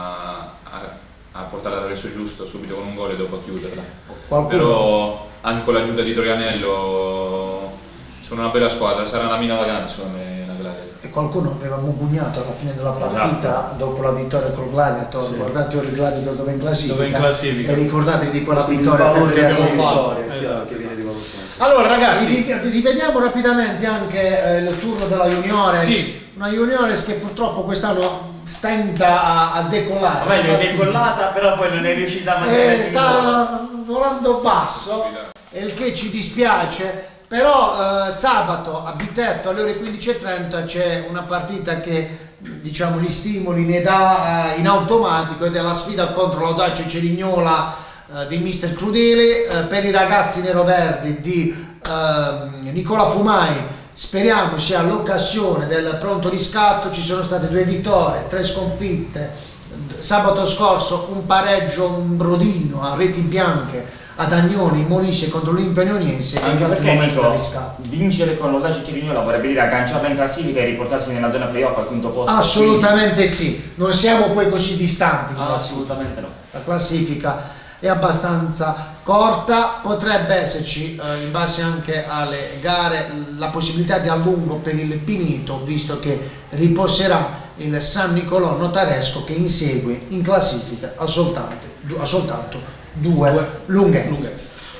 a a portarla dall'adesso giusto subito con un gol e dopo a chiuderla. Qualcuno... però anche con l'aggiunta di Torianello sono una bella squadra, sarà una mina vagante secondo me la Gladiator. E qualcuno aveva mugugnato alla fine della partita, esatto, dopo la vittoria col Gladiator, sì. Guardate ora il Gladiator dove è in classifica, dove in classifica. E ricordatevi di quella vittoria che abbiamo fatto. Esatto, esatto. Allora ragazzi, rivediamo rapidamente anche eh, il turno della Juniores, sì. Una Juniores che purtroppo quest'anno stenta a, a decollare. Vabbè, è decollata, però poi non è riuscita a mantenersi. Eh, sta volando basso, il che ci dispiace, però eh, sabato a Bitetto alle ore quindici e trenta c'è una partita che, diciamo, gli stimoli ne dà eh, in automatico, ed è la sfida contro l'Audace Cerignola eh, di mister Crudele, eh, per i ragazzi neroverdi di eh, Nicola Fumai. Speriamo sia l'occasione del pronto riscatto. Ci sono state due vittorie, tre sconfitte, sabato scorso un pareggio, un brodino a reti bianche ad Agnoni in Molise contro l'Olimpia Ioniense. Anche perché Nico, vincere con l'Audace Cerignola vorrebbe dire agganciarla in classifica e riportarsi nella zona playoff al quinto posto. Assolutamente quindi... sì, non siamo poi così distanti. Ah, assolutamente no. La classifica è abbastanza corta, potrebbe esserci eh, in base anche alle gare la possibilità di allungo per il Pineto, visto che riposerà il San Nicolò Notaresco che insegue in classifica a soltanto, a soltanto due, due lunghezze. lunghezze.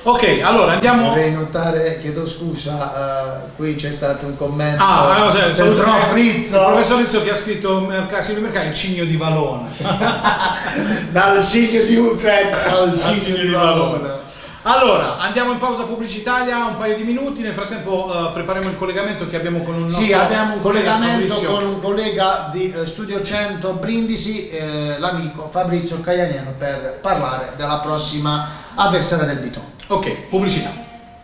Ok, allora andiamo. Vorrei notare, chiedo scusa, uh, qui c'è stato un commento ah, no, cioè, del prof Rizzo. Il professor Rizzo che ha scritto Mercati Mercati, il cigno di Valona. Dal cigno di Utrecht al cigno, cigno di Valona. Valona. Allora, andiamo in pausa pubblicitaria, un paio di minuti, nel frattempo uh, prepariamo il collegamento che abbiamo con un nostro Sì, abbiamo un collegamento Fabrizio. con un collega di uh, Studio cento Brindisi, eh, l'amico Fabrizio Caglianiano, per parlare della prossima avversaria del Bitonto. Ok, pubblicità.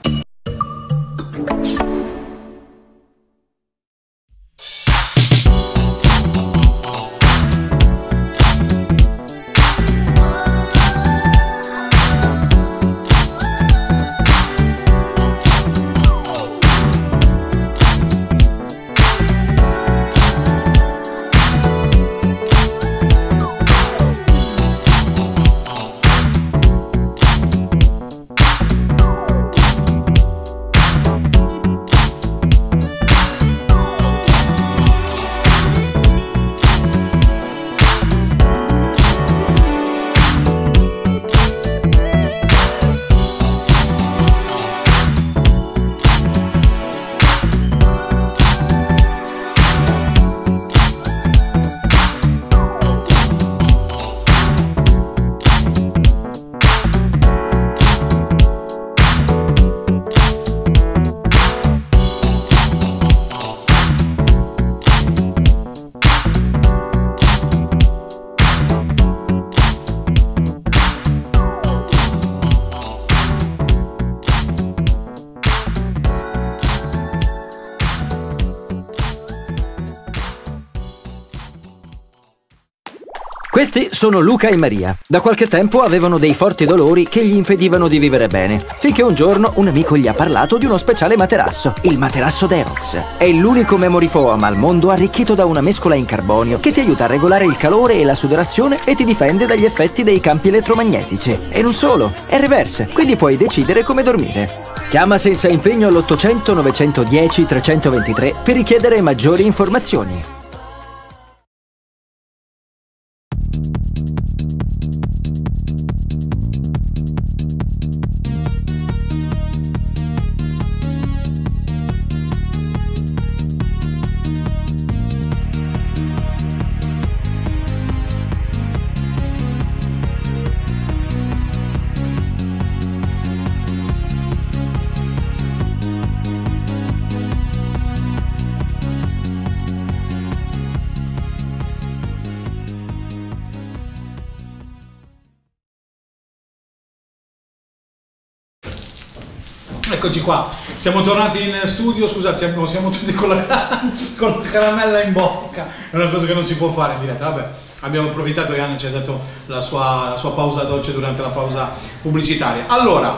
Questi sono Luca e Maria. Da qualche tempo avevano dei forti dolori che gli impedivano di vivere bene, finché un giorno un amico gli ha parlato di uno speciale materasso, il materasso Deox. È l'unico memory foam al mondo arricchito da una mescola in carbonio che ti aiuta a regolare il calore e la sudorazione e ti difende dagli effetti dei campi elettromagnetici. E non solo, è reverse, quindi puoi decidere come dormire. Chiama senza impegno all'ottocento novecentodieci trecentoventitré per richiedere maggiori informazioni. Eccoci qua, siamo tornati in studio, scusate, siamo, siamo tutti con la, con la caramella in bocca, è una cosa che non si può fare in diretta, vabbè, abbiamo approfittato che Anna ci ha dato la sua, la sua pausa dolce durante la pausa pubblicitaria. Allora,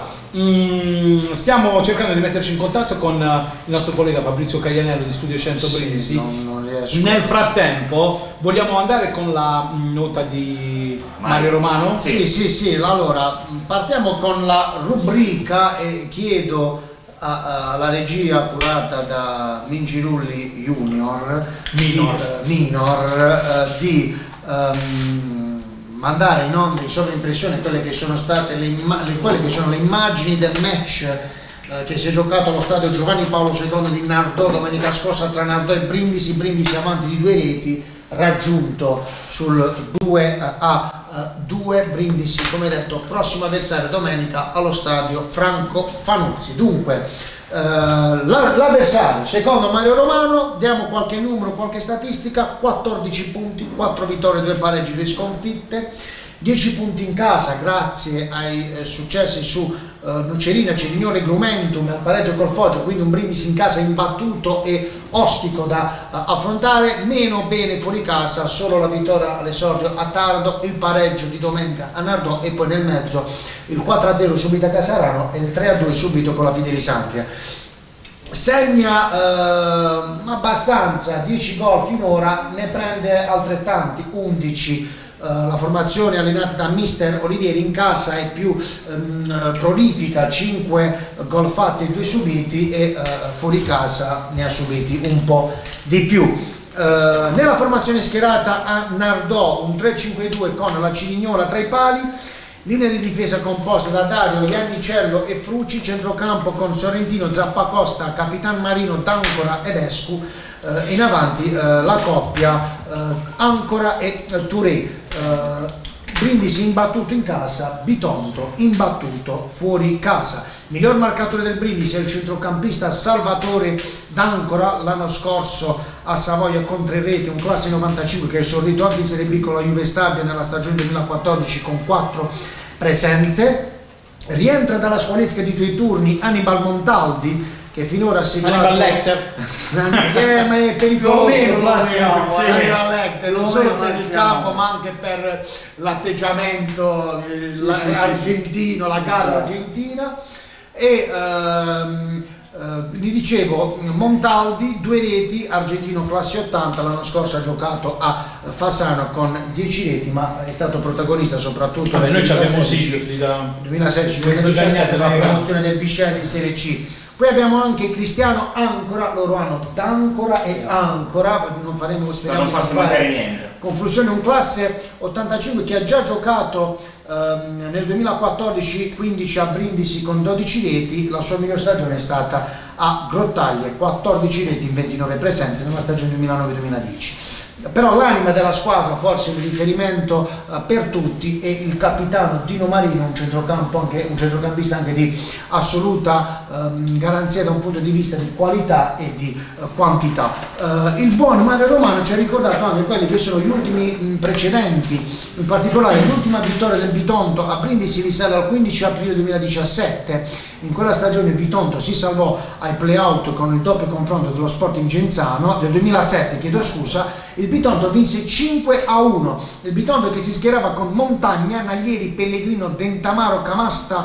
mh, stiamo cercando di metterci in contatto con il nostro collega Fabrizio Caglianiello di Studio cento Brindisi. Sì, non, non riesco. Nel frattempo vogliamo andare con la nota di Mario Romano? Sì, sì, sì, allora partiamo con la rubrica e chiedo alla regia curata da Mingirulli Junior Minor di, uh, minor, uh, di um, mandare in onda in sovraimpressione quelle che sono state le, le, quelle che sono le immagini del match uh, che si è giocato allo stadio Giovanni Paolo secondo di Nardò domenica scorsa tra Nardò e Brindisi. Brindisi avanti di due reti, raggiunto sul due a due. Brindisi, come detto, prossimo avversario domenica allo stadio Franco Fanuzzi. Dunque eh, l'avversario secondo Mario Romano, diamo qualche numero, qualche statistica: quattordici punti, quattro vittorie, due pareggi, due sconfitte, dieci punti in casa grazie ai eh, successi su eh, Nocerina, Cerignone, Grumentum, al pareggio col Foggia, quindi un Brindisi in casa imbattuto e ostico da uh, affrontare. Meno bene fuori casa, solo la vittoria all'esordio a Taranto, il pareggio di domenica a Nardò e poi nel mezzo il quattro a zero subito a Casarano e il tre a due subito con la Fidelis Amplia. Segna eh, abbastanza, dieci gol finora, ne prende altrettanti, undici. Uh, la formazione allenata da mister Olivieri in casa è più um, prolifica, cinque gol fatti e due subiti, e uh, fuori casa ne ha subiti un po' di più. Uh, nella formazione schierata a Nardò un tre cinque due con la Cirignola tra i pali, Linea di difesa composta da Dario, Iannicello e Fruci, centrocampo con Sorrentino, Zappacosta, Capitan Marino, D'Ancora ed Escu, eh, in avanti eh, la coppia eh, Ancora e eh, Touré. Eh, Brindisi imbattuto in casa, Bitonto imbattuto fuori casa. Miglior marcatore del Brindisi è il centrocampista Salvatore D'Ancora, l'anno scorso a Savoia con tre reti, un classe novantacinque che è esordito anche in Serie B con la Juve Stabia nella stagione duemilaquattordici con quattro presenze. Rientra dalla squalifica di due turni Hannibal Montaldi, che finora ha seguito Hannibal Lecter, eh, ma è pericoloso, meno la siamo, sì, eh. Hannibal Lecter, non solo per il siamo. campo ma anche per l'atteggiamento eh, la- argentino, la gara argentina. E ehm, eh, vi dicevo, Montaldi, due reti, argentino classe ottanta, l'anno scorso ha giocato a Fasano con dieci reti, ma è stato protagonista soprattutto vabbè, nel noi ci abbiamo duemilasedici Sigli da duemilasedici duemiladiciassette, la promozione del Bisceglie in Serie C. Poi abbiamo anche Cristiano Ancora, loro hanno D'Ancora e Ancora, non faremo, Per speriamo non di non farsi mancare fare niente. confusione, un classe ottantacinque che ha già giocato ehm, nel duemilaquattordici quindici a Brindisi con dodici reti, la sua miglior stagione è stata a Grottaglie, quattordici reti in ventinove presenze nella stagione duemilanove duemiladieci. Però l'anima della squadra, forse il riferimento eh, per tutti, è il capitano Dino Marino, un centrocampo anche, un centrocampista anche di assoluta ehm, garanzia da un punto di vista di qualità e di eh, quantità. Eh, il buon Mario Romano ci ha ricordato anche quelli che sono gli ultimi mh, precedenti, in particolare l'ultima vittoria del Bitonto a Brindisi risale al quindici aprile duemiladiciassette. In quella stagione il Bitonto si salvò ai play-out con il doppio confronto dello Sporting Genzano, del duemilasette, chiedo scusa. Il Bitonto vinse cinque a uno. Il Bitonto che si schierava con Montagna, Naglieri, Pellegrino, Dentamaro, Camasta,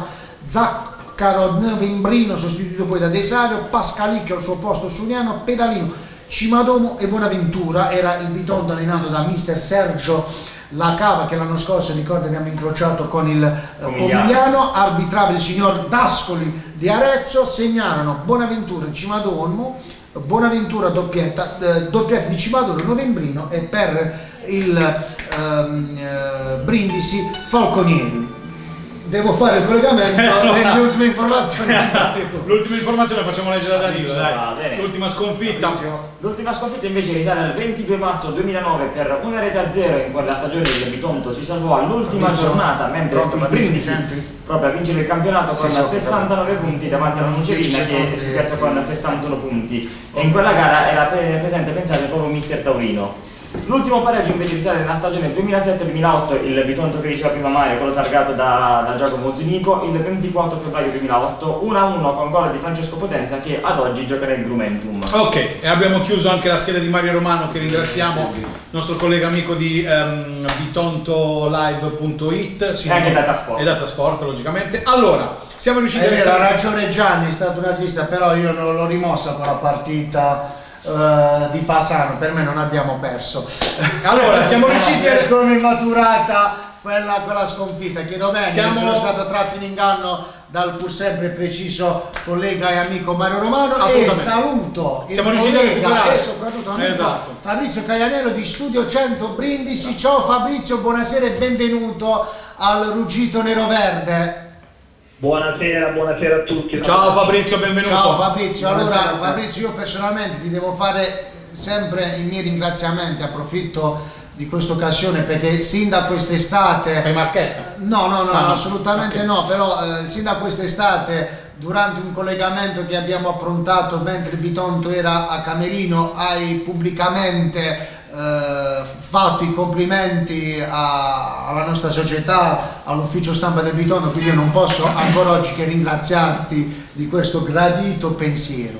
Zaccaro, Novembrino, sostituito poi da Desario, Pascalicchio al suo posto Suriano, Pedalino, Cimadomo e Bonaventura. Era il Bitonto allenato da mister Sergio La Cava, che l'anno scorso, ricordo, abbiamo incrociato con il eh, Pomigliano. Pomigliano. Arbitrava il signor Dascoli di Arezzo. Segnarono Bonaventura e Cimadomo, Bonaventura doppietta, eh, doppietta di Cimadono, Novembrino, e per il ehm, eh, Brindisi Falconieri. Devo fare il collegamento alle ultime informazioni. l'ultima informazione la facciamo leggere da Danilo, Va dai. bene. L'ultima sconfitta. L'ultima sconfitta invece risale al ventidue marzo duemilanove per una rete a zero, in quella stagione del Bitonto si salvò all'ultima Fabrizio, giornata, mentre pronto, il Fabrizio, Brindisi mi senti? proprio a vincere il campionato con Sì, sì, sessantanove punti davanti alla Nocerina, che si piazza con sessantuno punti, e in quella gara era pre- presente, pensate, proprio mister Taurino. L'ultimo pareggio invece risale nella stagione duemilasette duemilaotto, il Bitonto che diceva prima Mario, quello targato da, da Giacomo Zunico, il ventiquattro febbraio duemilaotto, uno a uno con gol di Francesco Potenza, che ad oggi gioca nel Grumentum. Ok, e abbiamo chiuso anche la scheda di Mario Romano, che ringraziamo, il nostro collega amico di um, bitontolive punto it, sì, E anche Datasport. E Datasport, logicamente. Allora, siamo riusciti È a vero, ha restare... ragione Gianni, è stata una svista, però io non l'ho rimossa con la partita eh, di Fasano, per me non abbiamo perso. Allora, siamo riusciti a... Per come è maturata quella, quella sconfitta, chiedo bene, Siamo- sono stato tratto in inganno dal pur sempre preciso collega e amico Mario Romano, e Assolutamente. saluto il Siamo riusciti a collega recuperare. e soprattutto amico Esatto. Fabrizio Caglianello di Studio cento Brindisi. Ciao Fabrizio, buonasera e benvenuto al Ruggito Nero Verde. Buonasera, buonasera a tutti. Ciao Fabrizio, benvenuto. Ciao Fabrizio, allora Buonasera. Fabrizio, io personalmente ti devo fare sempre i miei ringraziamenti, approfitto di questa occasione perché sin da quest'estate... Fai marchetta? No, no, no, Ah, no, no. assolutamente Ok. no, però eh, sin da quest'estate, durante un collegamento che abbiamo approntato mentre il Bitonto era a Camerino, hai pubblicamente eh, fatto i complimenti a- alla nostra società, all'ufficio stampa del Bitonto, quindi io non posso ancora oggi che ringraziarti di questo gradito pensiero.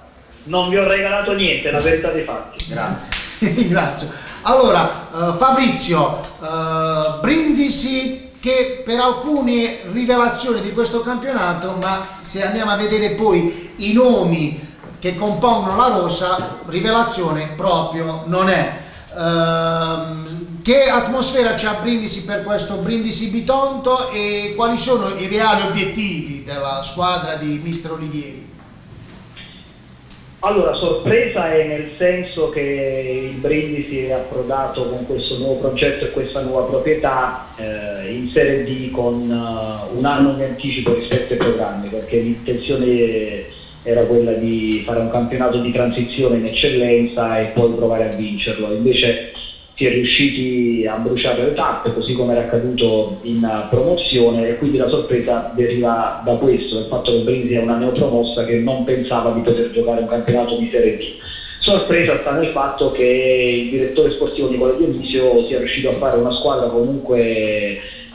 Non vi ho regalato niente, la verità dei fatti. Grazie. Grazie. Allora, eh, Fabrizio, eh, Brindisi che per alcune rivelazioni di questo campionato, ma se andiamo a vedere poi i nomi che compongono la rosa, rivelazione proprio non è. Ehm, che atmosfera c'è a Brindisi per questo Brindisi Bitonto e quali sono i reali obiettivi della squadra di mister Olivieri? Allora, sorpresa è nel senso che il Brindisi è approdato con questo nuovo progetto e questa nuova proprietà eh, in Serie D con uh, un anno di anticipo rispetto ai programmi, perché l'intenzione era quella di fare un campionato di transizione in eccellenza e poi provare a vincerlo. Invece si è riusciti a bruciare le tappe, così come era accaduto in promozione, e quindi la sorpresa deriva da questo, dal fatto che il Brindisi è una neopromossa che non pensava di poter giocare un campionato di Serie D. Sorpresa sta nel fatto che il direttore sportivo Nicola Dionisio sia riuscito a fare una squadra comunque eh,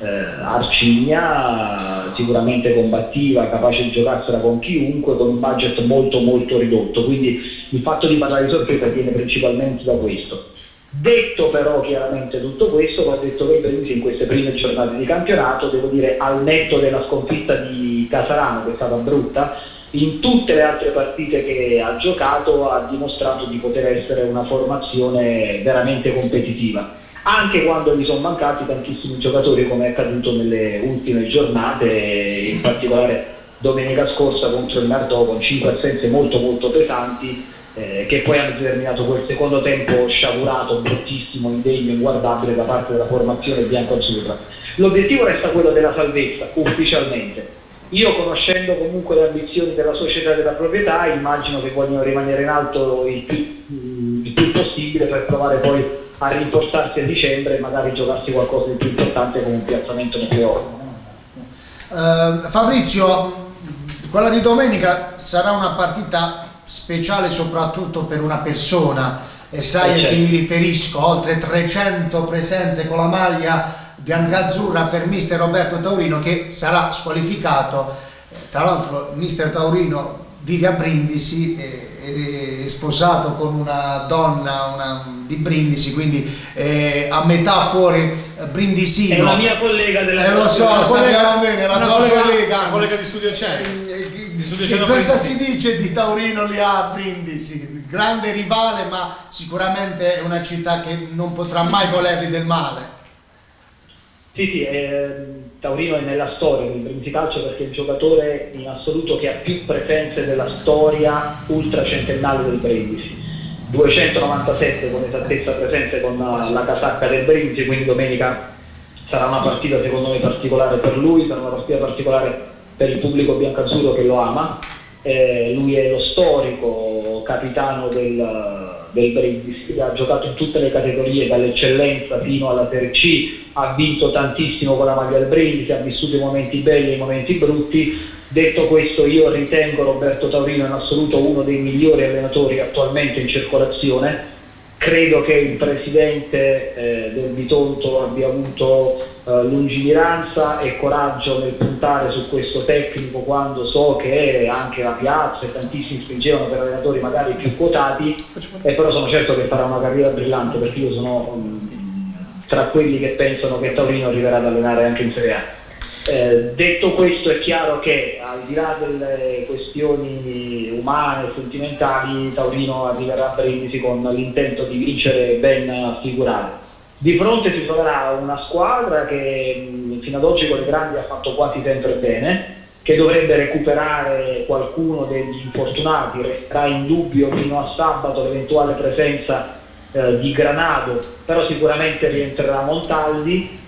arcigna, sicuramente combattiva, capace di giocarsela con chiunque, con un budget molto molto ridotto, quindi il fatto di parlare di sorpresa viene principalmente da questo. Detto però chiaramente tutto questo, va detto che il Brindisi in queste prime giornate di campionato, devo dire, al netto della sconfitta di Casarano, che è stata brutta, in tutte le altre partite che ha giocato ha dimostrato di poter essere una formazione veramente competitiva, anche quando gli sono mancati tantissimi giocatori, come è accaduto nelle ultime giornate, in particolare domenica scorsa contro il Nardò, con cinque assenze molto molto pesanti, Eh, che poi hanno determinato quel secondo tempo sciagurato, bruttissimo, indegno, inguardabile da parte della formazione bianco-azzurra. L'obiettivo resta quello della salvezza, ufficialmente. Io, conoscendo comunque le ambizioni della società e della proprietà, immagino che vogliono rimanere in alto il più, il più possibile per provare poi a rinforzarsi a dicembre e magari giocarsi qualcosa di più importante come un piazzamento nei playoff. Uh, Fabrizio, quella di domenica sarà una partita speciale soprattutto per una persona, e sai a chi mi riferisco, oltre trecento presenze con la maglia biancazzurra per mister Roberto Taurino, che sarà squalificato. Tra l'altro mister Taurino vive a Brindisi, è, è sposato con una donna una, di Brindisi, quindi è a metà cuore brindisino. È una mia collega della eh, lo so, la sappiamo bene, la tua collega, collega, una collega di studio c'è. Che cosa si dice di Taurino lì a Brindisi? Grande rivale, ma sicuramente è una città che non potrà mai volergli del male. Sì, sì, eh, Taurino è nella storia del Brindisi Calcio, perché è il giocatore in assoluto che ha più presenze della storia ultracentennale del Brindisi. duecentonovantasette con esattezza presenze con la casacca del Brindisi, quindi domenica sarà una partita secondo me particolare per lui, sarà una partita particolare per il pubblico biancazzurro che lo ama. Eh, lui è lo storico capitano del, del Brindisi, ha giocato in tutte le categorie, dall'eccellenza fino alla Serie C, ha vinto tantissimo con la maglia del Brindisi, ha vissuto i momenti belli e i momenti brutti. Detto questo, io ritengo Roberto Taurino in assoluto uno dei migliori allenatori attualmente in circolazione. Credo che il presidente eh, del Bitonto abbia avuto eh, lungimiranza e coraggio nel puntare su questo tecnico, quando so che anche la piazza e tantissimi spingevano per allenatori magari più quotati, e però sono certo che farà una carriera brillante, perché io sono um, tra quelli che pensano che Taurino arriverà ad allenare anche in Serie A. Eh, detto questo, è chiaro che al di là delle questioni umane e sentimentali, Taurino arriverà a Brindisi con l'intento di vincere ben assicurato. Di fronte si troverà una squadra che mh, fino ad oggi con le grandi ha fatto quasi sempre bene, che dovrebbe recuperare qualcuno degli infortunati. Resterà in dubbio fino a sabato l'eventuale presenza eh, di Granado, però sicuramente rientrerà Montaldi,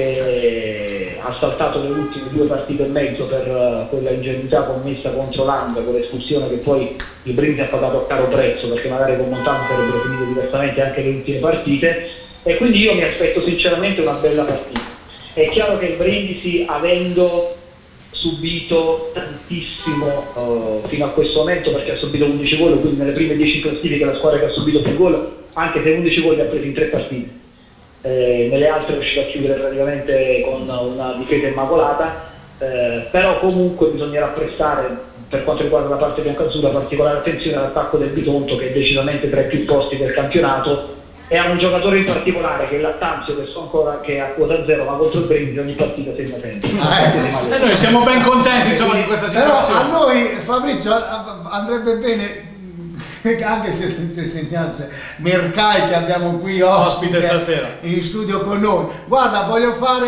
che ha saltato le ultime due partite e mezzo per uh, quella ingenuità commessa contro l'Anda, con l'espulsione che poi il Brindisi ha pagato a caro prezzo, perché magari con Montaldi sarebbero finite diversamente anche le ultime partite, e quindi io mi aspetto sinceramente una bella partita. È chiaro che il Brindisi, avendo subito tantissimo uh, fino a questo momento, perché ha subito undici gol, quindi nelle prime dieci classifiche la squadra che ha subito più gol, anche se undici gol li ha presi in tre partite. Eh, nelle altre è riuscito a chiudere praticamente con una difesa immacolata, eh, però comunque bisognerà prestare, per quanto riguarda la parte biancazzurra, particolare attenzione all'attacco del Bitonto, che è decisamente tra i più forti del campionato, e ha un giocatore in particolare che è Lattanzio, che so ancora che è a quota zero, ma contro il Brindisi ogni partita segna sempre. Ah, eh. E noi siamo ben contenti insomma di questa situazione. Però a noi, Fabrizio, andrebbe bene anche se, se segnasse Mercai, che abbiamo qui ospite, ospite stasera in studio con noi. Guarda, voglio fare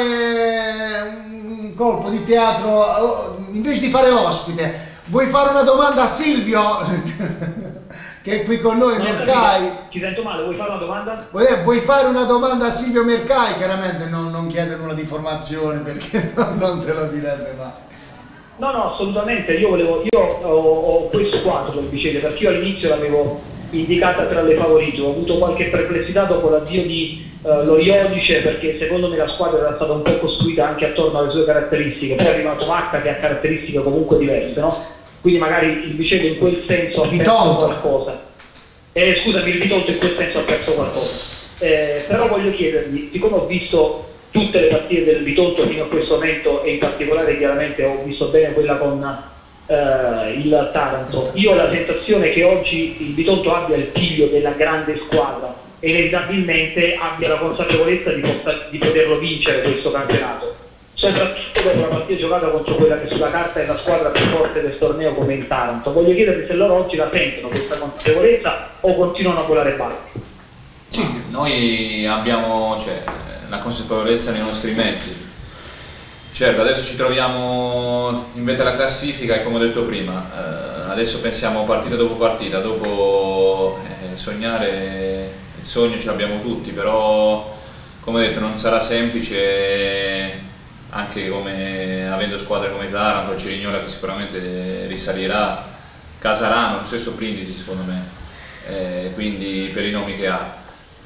un colpo di teatro, invece di fare l'ospite vuoi fare una domanda a Silvio? che è qui con noi, No, Mercai. Ti sento male, vuoi fare una domanda? Vuoi, vuoi fare una domanda a Silvio Mercai? Chiaramente non, non chiede nulla di formazione perché non, non te lo direbbe mai. No, no, assolutamente. Io volevo, io ho, ho questo quadro del Biceglie perché io all'inizio l'avevo indicata tra le favorite. Ho avuto qualche perplessità dopo l'addio di uh, Loriodice perché secondo me la squadra era stata un po' costruita anche attorno alle sue caratteristiche. Poi è arrivato Vacca che ha caratteristiche comunque diverse, no? Quindi magari il Biceglie in quel senso ha perso qualcosa. Eh, scusami, il Bitonto in quel senso ha perso qualcosa. Eh, però voglio chiedergli, siccome ho visto tutte le partite del Bitonto fino a questo momento e in particolare chiaramente ho visto bene quella con eh, il Taranto, io ho la sensazione che oggi il Bitonto abbia il piglio della grande squadra e inevitabilmente abbia la consapevolezza di, di poterlo vincere questo campionato, soprattutto dopo la partita giocata contro quella che sulla carta è la squadra più forte del torneo come il Taranto. Voglio chiedervi se loro oggi la sentono questa consapevolezza o continuano a volare bassi. Sì, noi abbiamo cioè, la consapevolezza nei nostri mezzi. Certo, adesso ci troviamo in vetta alla classifica e come ho detto prima, eh, adesso pensiamo partita dopo partita, dopo eh, sognare, il sogno ce l'abbiamo tutti, però come ho detto non sarà semplice. Anche come, avendo squadre come Taranto, Cerignola che sicuramente risalirà, Casarano, lo stesso Brindisi secondo me, eh, quindi per i nomi che ha.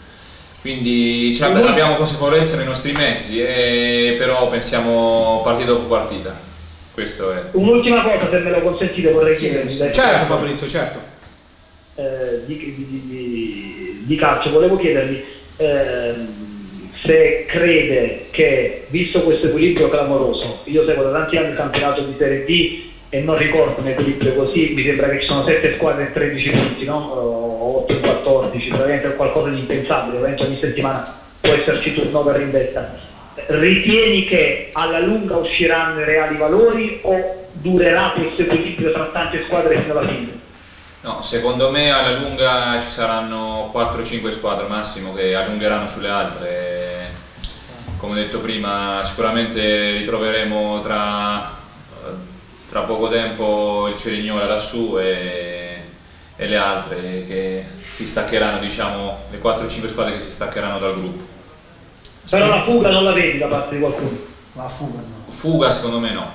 Quindi abbiamo consapevolezza nei nostri mezzi, e però pensiamo partita dopo partita. Questo è. Un'ultima cosa, se me lo consentite, vorrei sì, chiedervi. Sì. Certo Fabrizio, certo. Eh, di, di, di, di calcio, volevo chiedervi eh, se crede che, visto questo equilibrio clamoroso, io seguo da tanti anni il campionato di Serie D e non ricordo un equilibrio così, mi sembra che ci sono sette squadre e tredici punti, no? O otto e quattordici, praticamente è qualcosa di impensabile, ovviamente ogni settimana può esserci turnover in vetta. Ritieni che alla lunga usciranno i reali valori o durerà questo equilibrio tra tante squadre fino alla fine? No, secondo me alla lunga ci saranno quattro cinque squadre massimo che allungheranno sulle altre. Come detto prima, sicuramente ritroveremo tra, tra poco tempo il Cerignola lassù e, e le altre che si staccheranno, diciamo, le quattro cinque squadre che si staccheranno dal gruppo. Però la fuga non la vedi da parte di qualcuno? La fuga no. Fuga secondo me no.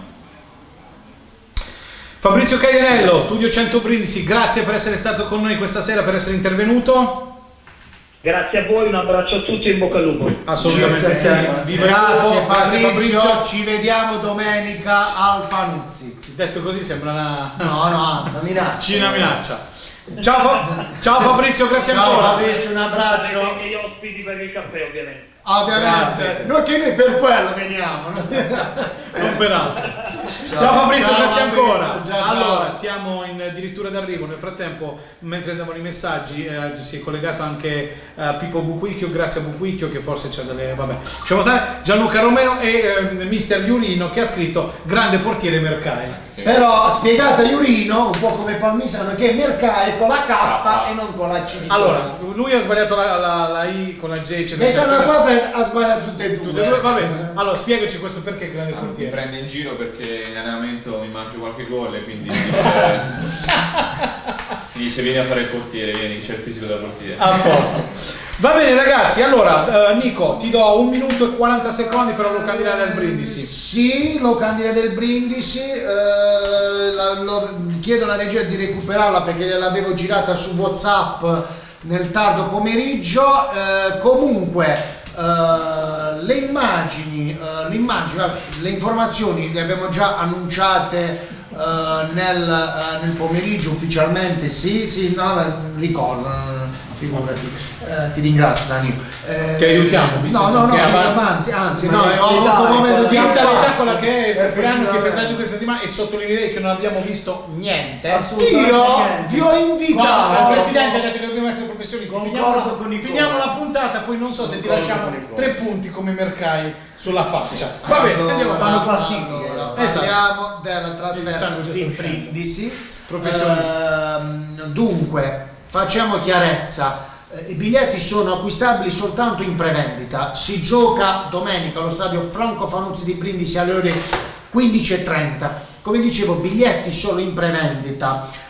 Fabrizio Caianello, Studio cento Brindisi, grazie per essere stato con noi questa sera, per essere intervenuto. Grazie a voi, un abbraccio a tutti e in bocca al lupo. Assolutamente sì. Grazie, grazie Fabrizio, Fabrizio, ci vediamo domenica al Fanuzzi. Detto così sembra una, no, no, una minaccia. Una minaccia. Ciao, Fa ciao Fabrizio, grazie ciao, ancora. Fabrizio, un abbraccio. E gli ospiti per il caffè ovviamente. Ovviamente, noi che noi per quello veniamo, no? Non per altro. Ciao, ciao Fabrizio, ciao, grazie Fabrizio, ancora. ciao, ciao. Allora, siamo in addirittura d'arrivo. Nel frattempo, mentre andavano i messaggi, eh, si è collegato anche eh, Pippo Buquicchio. Grazie a Buquicchio che forse c'è delle. Vabbè, lasciamo stare. Gianluca Romeo e eh, mister Iurino che ha scritto grande portiere Mercai. Però spiegate a Iurino, un po' come Palmisano, che Mercai è con la K e non con la C. Allora, lui ha sbagliato la, la, la I con la J. Gaetano Acquafred ha sbagliato tutte e due. Tutte e due, va bene. Allora, spiegaci questo perché grande Ah, portiere. mi prende in giro perché in allenamento mi mangio qualche gol e quindi dice, mi dice vieni a fare il portiere, vieni, c'è il fisico da portiere. A posto. Va bene ragazzi, allora uh, Nico ti do un minuto e quaranta secondi per la locandina del Brindisi. Sì, locandina del Brindisi, eh, la, lo, chiedo alla regia di recuperarla perché l'avevo girata su WhatsApp nel tardo pomeriggio. Eh, comunque Uh, le immagini, uh, le, immagini le informazioni le abbiamo già annunciate uh, nel, uh, nel pomeriggio ufficialmente, sì, sì, no, ricordo, figurati, uh, ti ringrazio Danilo. Eh, ti aiutiamo, visto no, no, no, no, anzi, anzi, no, ho avuto un momento di vista l'età impasse. quella che è il che festeggia questa settimana e sottolineerei che non abbiamo visto niente. Io vi ho invitato. Il presidente ha detto che dobbiamo essere professionisti. Concordo con i Finiamo la puntata, poi non so se ti lasciamo tre punti come Mercai sulla faccia. Va bene, allora, andiamo vanno avanti. classifiche. Allora, parliamo della trasferta di Brindisi. Professionisti. Ehm, dunque, facciamo chiarezza. I biglietti sono acquistabili soltanto in prevendita. Si gioca domenica allo stadio Franco Fanuzzi di Brindisi alle ore quindici e trenta. Come dicevo, biglietti solo in prevendita.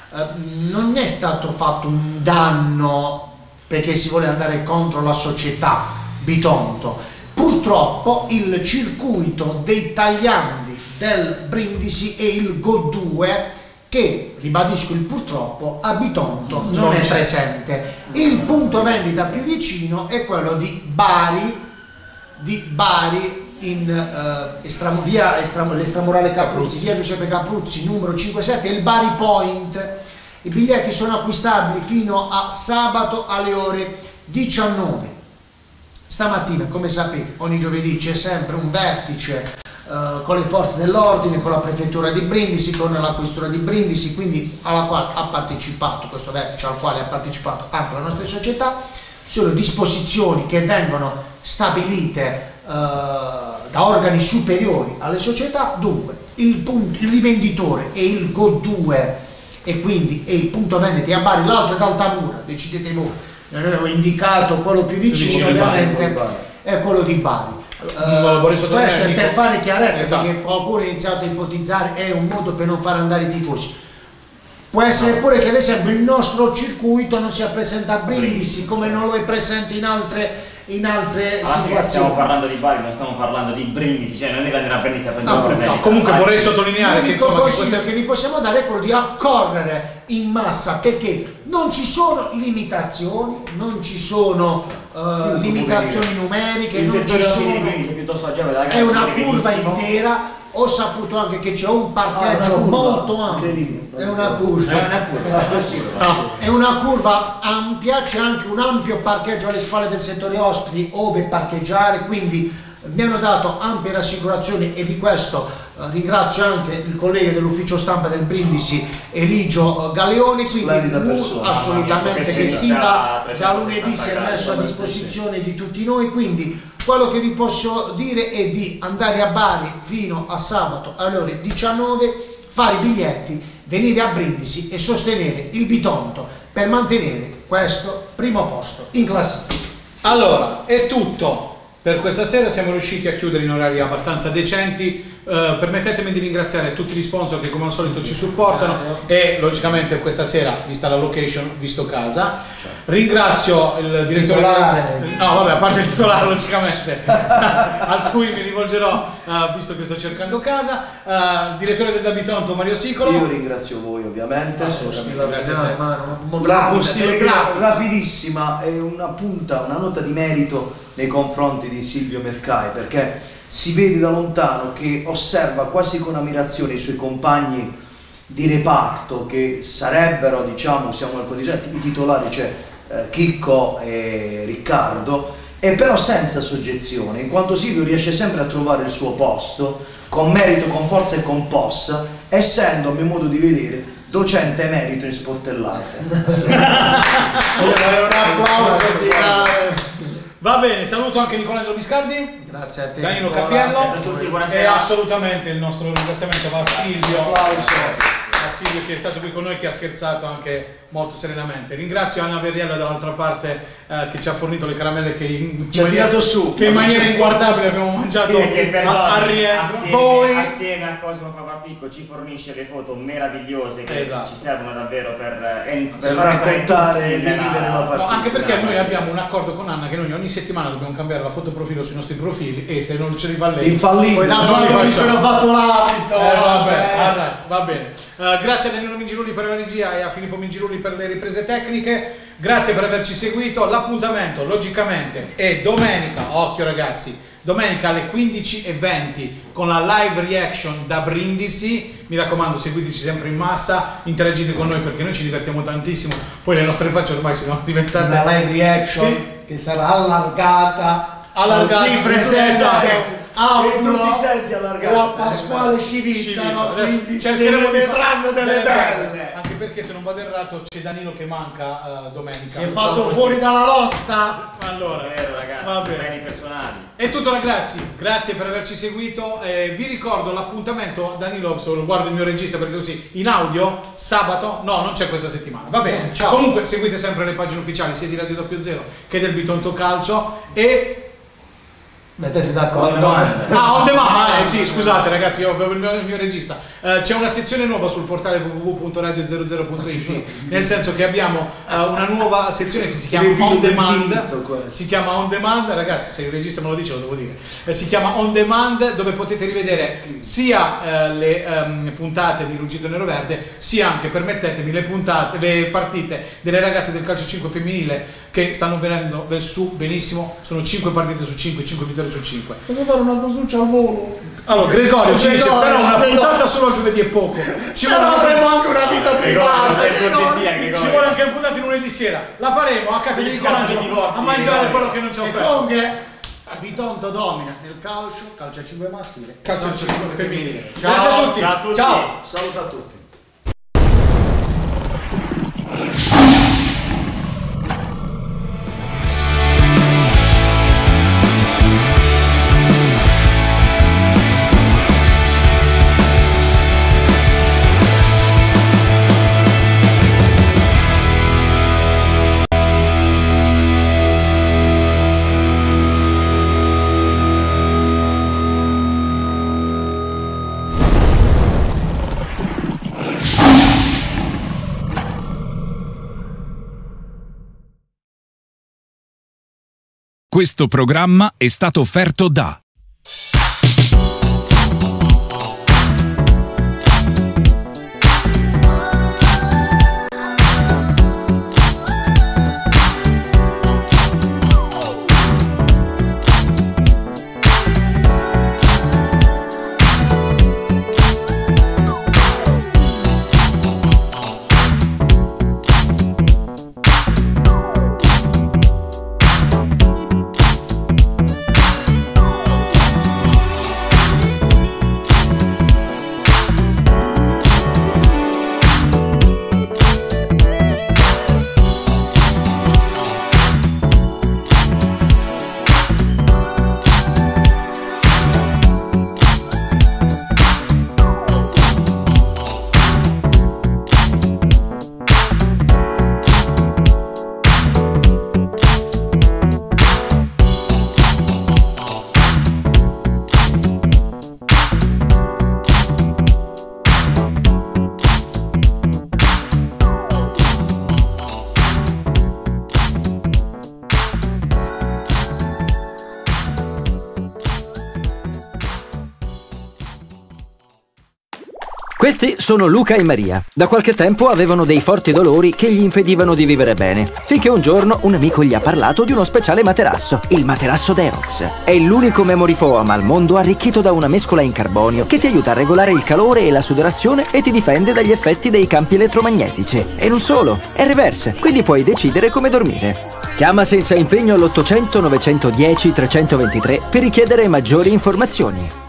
eh, non è stato fatto un danno perché si vuole andare contro la società Bitonto. Purtroppo il circuito dei tagliandi del Brindisi e il Go due, che ribadisco il purtroppo, a Bitonto non, non è presente. Il punto vendita più vicino è quello di Bari, di Bari in uh, estram via estram l'Estramurale Capruzzi, via Giuseppe Capruzzi numero cinquantasette, il Bari Point. I biglietti sono acquistabili fino a sabato alle ore diciannove. Stamattina, come sapete, ogni giovedì c'è sempre un vertice uh, con le forze dell'ordine, con la prefettura di Brindisi, con la questura di Brindisi, quindi alla quale ha partecipato, questo vertice al quale ha partecipato anche la nostra società. Sono disposizioni che vengono stabilite uh, da organi superiori alle società. Dunque il, punto, il rivenditore è il Go due e quindi è il punto vendita a Bari, l'altro è ad Altamura, decidete voi. Noi avevo indicato quello più vicino, vicino ovviamente Bari. È quello di Bari. Uh, questo è per fare chiarezza, esatto. Perché qualcuno ha iniziato a ipotizzare è un modo per non far andare i tifosi. Può essere pure che ad esempio il nostro circuito non sia presente a Brindisi, come non lo è presente in altre in altre allora, situazioni. Stiamo parlando di Bari, non stiamo parlando di Brindisi, cioè non deve andare a Brindisi a prendere no, un no, comunque vorrei sottolineare che l'unico insomma consiglio che, queste... che vi possiamo dare è quello di accorrere in massa, perché non ci sono limitazioni, non ci sono uh, limitazioni numeriche, il non ci sono, è piuttosto agevole, ragazzi, è una curva intera. Ho saputo anche che c'è un parcheggio ah, molto ampio, è una curva, è una curva, è una curva ampia, c'è anche un ampio parcheggio alle spalle del settore ospiti ove parcheggiare, quindi mi hanno dato ampie rassicurazioni e di questo eh, ringrazio anche il collega dell'ufficio stampa del Brindisi, Eligio Galeoni, quindi assolutamente che sin da, da lunedì si è messo a disposizione di tutti noi, quindi quello che vi posso dire è di andare a Bari fino a sabato alle ore diciannove, fare i biglietti, venire a Brindisi e sostenere il Bitonto per mantenere questo primo posto in classifica. Allora, è tutto per questa sera, siamo riusciti a chiudere in orari abbastanza decenti. Uh, permettetemi di ringraziare tutti gli sponsor che come al solito ci supportano e logicamente questa sera, vista la location, visto casa, ringrazio il direttore del... no vabbè, a parte il titolare logicamente al cui mi rivolgerò uh, visto che sto cercando casa, uh, il direttore del Bitonto Mario Sicolo. Io ringrazio voi ovviamente, grazie a te. Una postilla rapidissima e una punta, una nota di merito nei confronti di Silvio Mercai, perché si vede da lontano che osserva quasi con ammirazione i suoi compagni di reparto che sarebbero, diciamo, siamo nel condizione, i titolari, cioè eh, Chicco e Riccardo, e però senza soggezione, in quanto Silvio riesce sempre a trovare il suo posto con merito, con forza e con possa, essendo, a mio modo di vedere, docente emerito in sportellate. Un applauso finale. Va bene, saluto anche Nicolò Biscardi. Grazie a te. Danilo Cappiello. Grazie a tutti, buonasera. E assolutamente il nostro ringraziamento va a Silvio. Applauso. A Silvio che è stato qui con noi, che ha scherzato anche molto serenamente. Ringrazio Anna Verriella dall'altra parte eh, che ci ha fornito le caramelle che in, ci ha tirato su, che in maniera inguardabile abbiamo mangiato sì, che, perdone, a, a rientro. Assieme, Voi assieme a Cosmo Papapicco ci fornisce le foto meravigliose che esatto. ci servono davvero per, eh, per raccontare e rivivere la partita. No, anche perché noi abbiamo un accordo con Anna che noi ogni settimana dobbiamo cambiare la foto profilo sui nostri profili e se non ce li fa lei infallibile. Poi da quando mi sono fatto l'abito. Eh, vabbè, allora, va bene. Uh, grazie a Danilo Mingirulli per la regia e a Filippo Mingirulli per le riprese tecniche. Grazie per averci seguito. L'appuntamento logicamente è domenica, occhio ragazzi, domenica alle quindici e venti con la live reaction da Brindisi. Mi raccomando, seguiteci sempre in massa, interagite con noi perché noi ci divertiamo tantissimo. Poi le nostre facce ormai sono diventate una live reaction sì. che sarà allargata, allargata qui presente Aulo o a Pasquale Civitano, quindi se ne vedranno delle belle. Anche perché se non vado errato c'è Danilo che manca uh, domenica. Si è fatto fuori dalla lotta. Allora, è vero ragazzi, va bene. Beni personali. È tutto ragazzi, grazie per averci seguito. Eh, vi ricordo l'appuntamento, Danilo, guardo il mio regista perché così in audio, sabato, no, non c'è questa settimana. Va bene, eh, ciao. Comunque seguite sempre le pagine ufficiali sia di Radio Doppio Zero che del Bitonto Calcio e Beh, te sei d'accordo? Ah, on demand, eh sì, scusate ragazzi, io avevo il mio, il mio regista. Uh, c'è una sezione nuova sul portale w w w punto radio zero zero punto i t, nel senso che abbiamo uh, una nuova sezione che si chiama On Demand. Si chiama On Demand, ragazzi, se il regista me lo dice lo devo dire. Eh, si chiama On Demand, dove potete rivedere sia uh, le um, puntate di Ruggito Nero Verde, sia anche, permettetemi, le puntate, le partite delle ragazze del calcio cinque femminile che stanno venendo su benissimo. Sono cinque partite su cinque, cinque vittorie su cinque. Posso fare una cosuccia al volo? Allora, Gregorio ci dice, però una puntata solo al giovedì è poco. Ci però avremo anche una vita privata. Ci vuole anche una puntata di lunedì sera. La faremo a casa di Nicolangelo a mangiare quello che non c'è offerto. E comunque, Bitonto domina nel calcio, calcio a cinque maschile, calcio a cinque femminile. Ciao. Grazie a tutti. Ciao a tutti. Ciao. Saluto a tutti. Questo programma è stato offerto da Questi sono Luca e Maria. Da qualche tempo avevano dei forti dolori che gli impedivano di vivere bene, finché un giorno un amico gli ha parlato di uno speciale materasso, il materasso Deox. È l'unico memory foam al mondo arricchito da una mescola in carbonio che ti aiuta a regolare il calore e la sudorazione e ti difende dagli effetti dei campi elettromagnetici. E non solo, è reverse, quindi puoi decidere come dormire. Chiama senza impegno all'ottocento novecentodieci trecentoventitré per richiedere maggiori informazioni.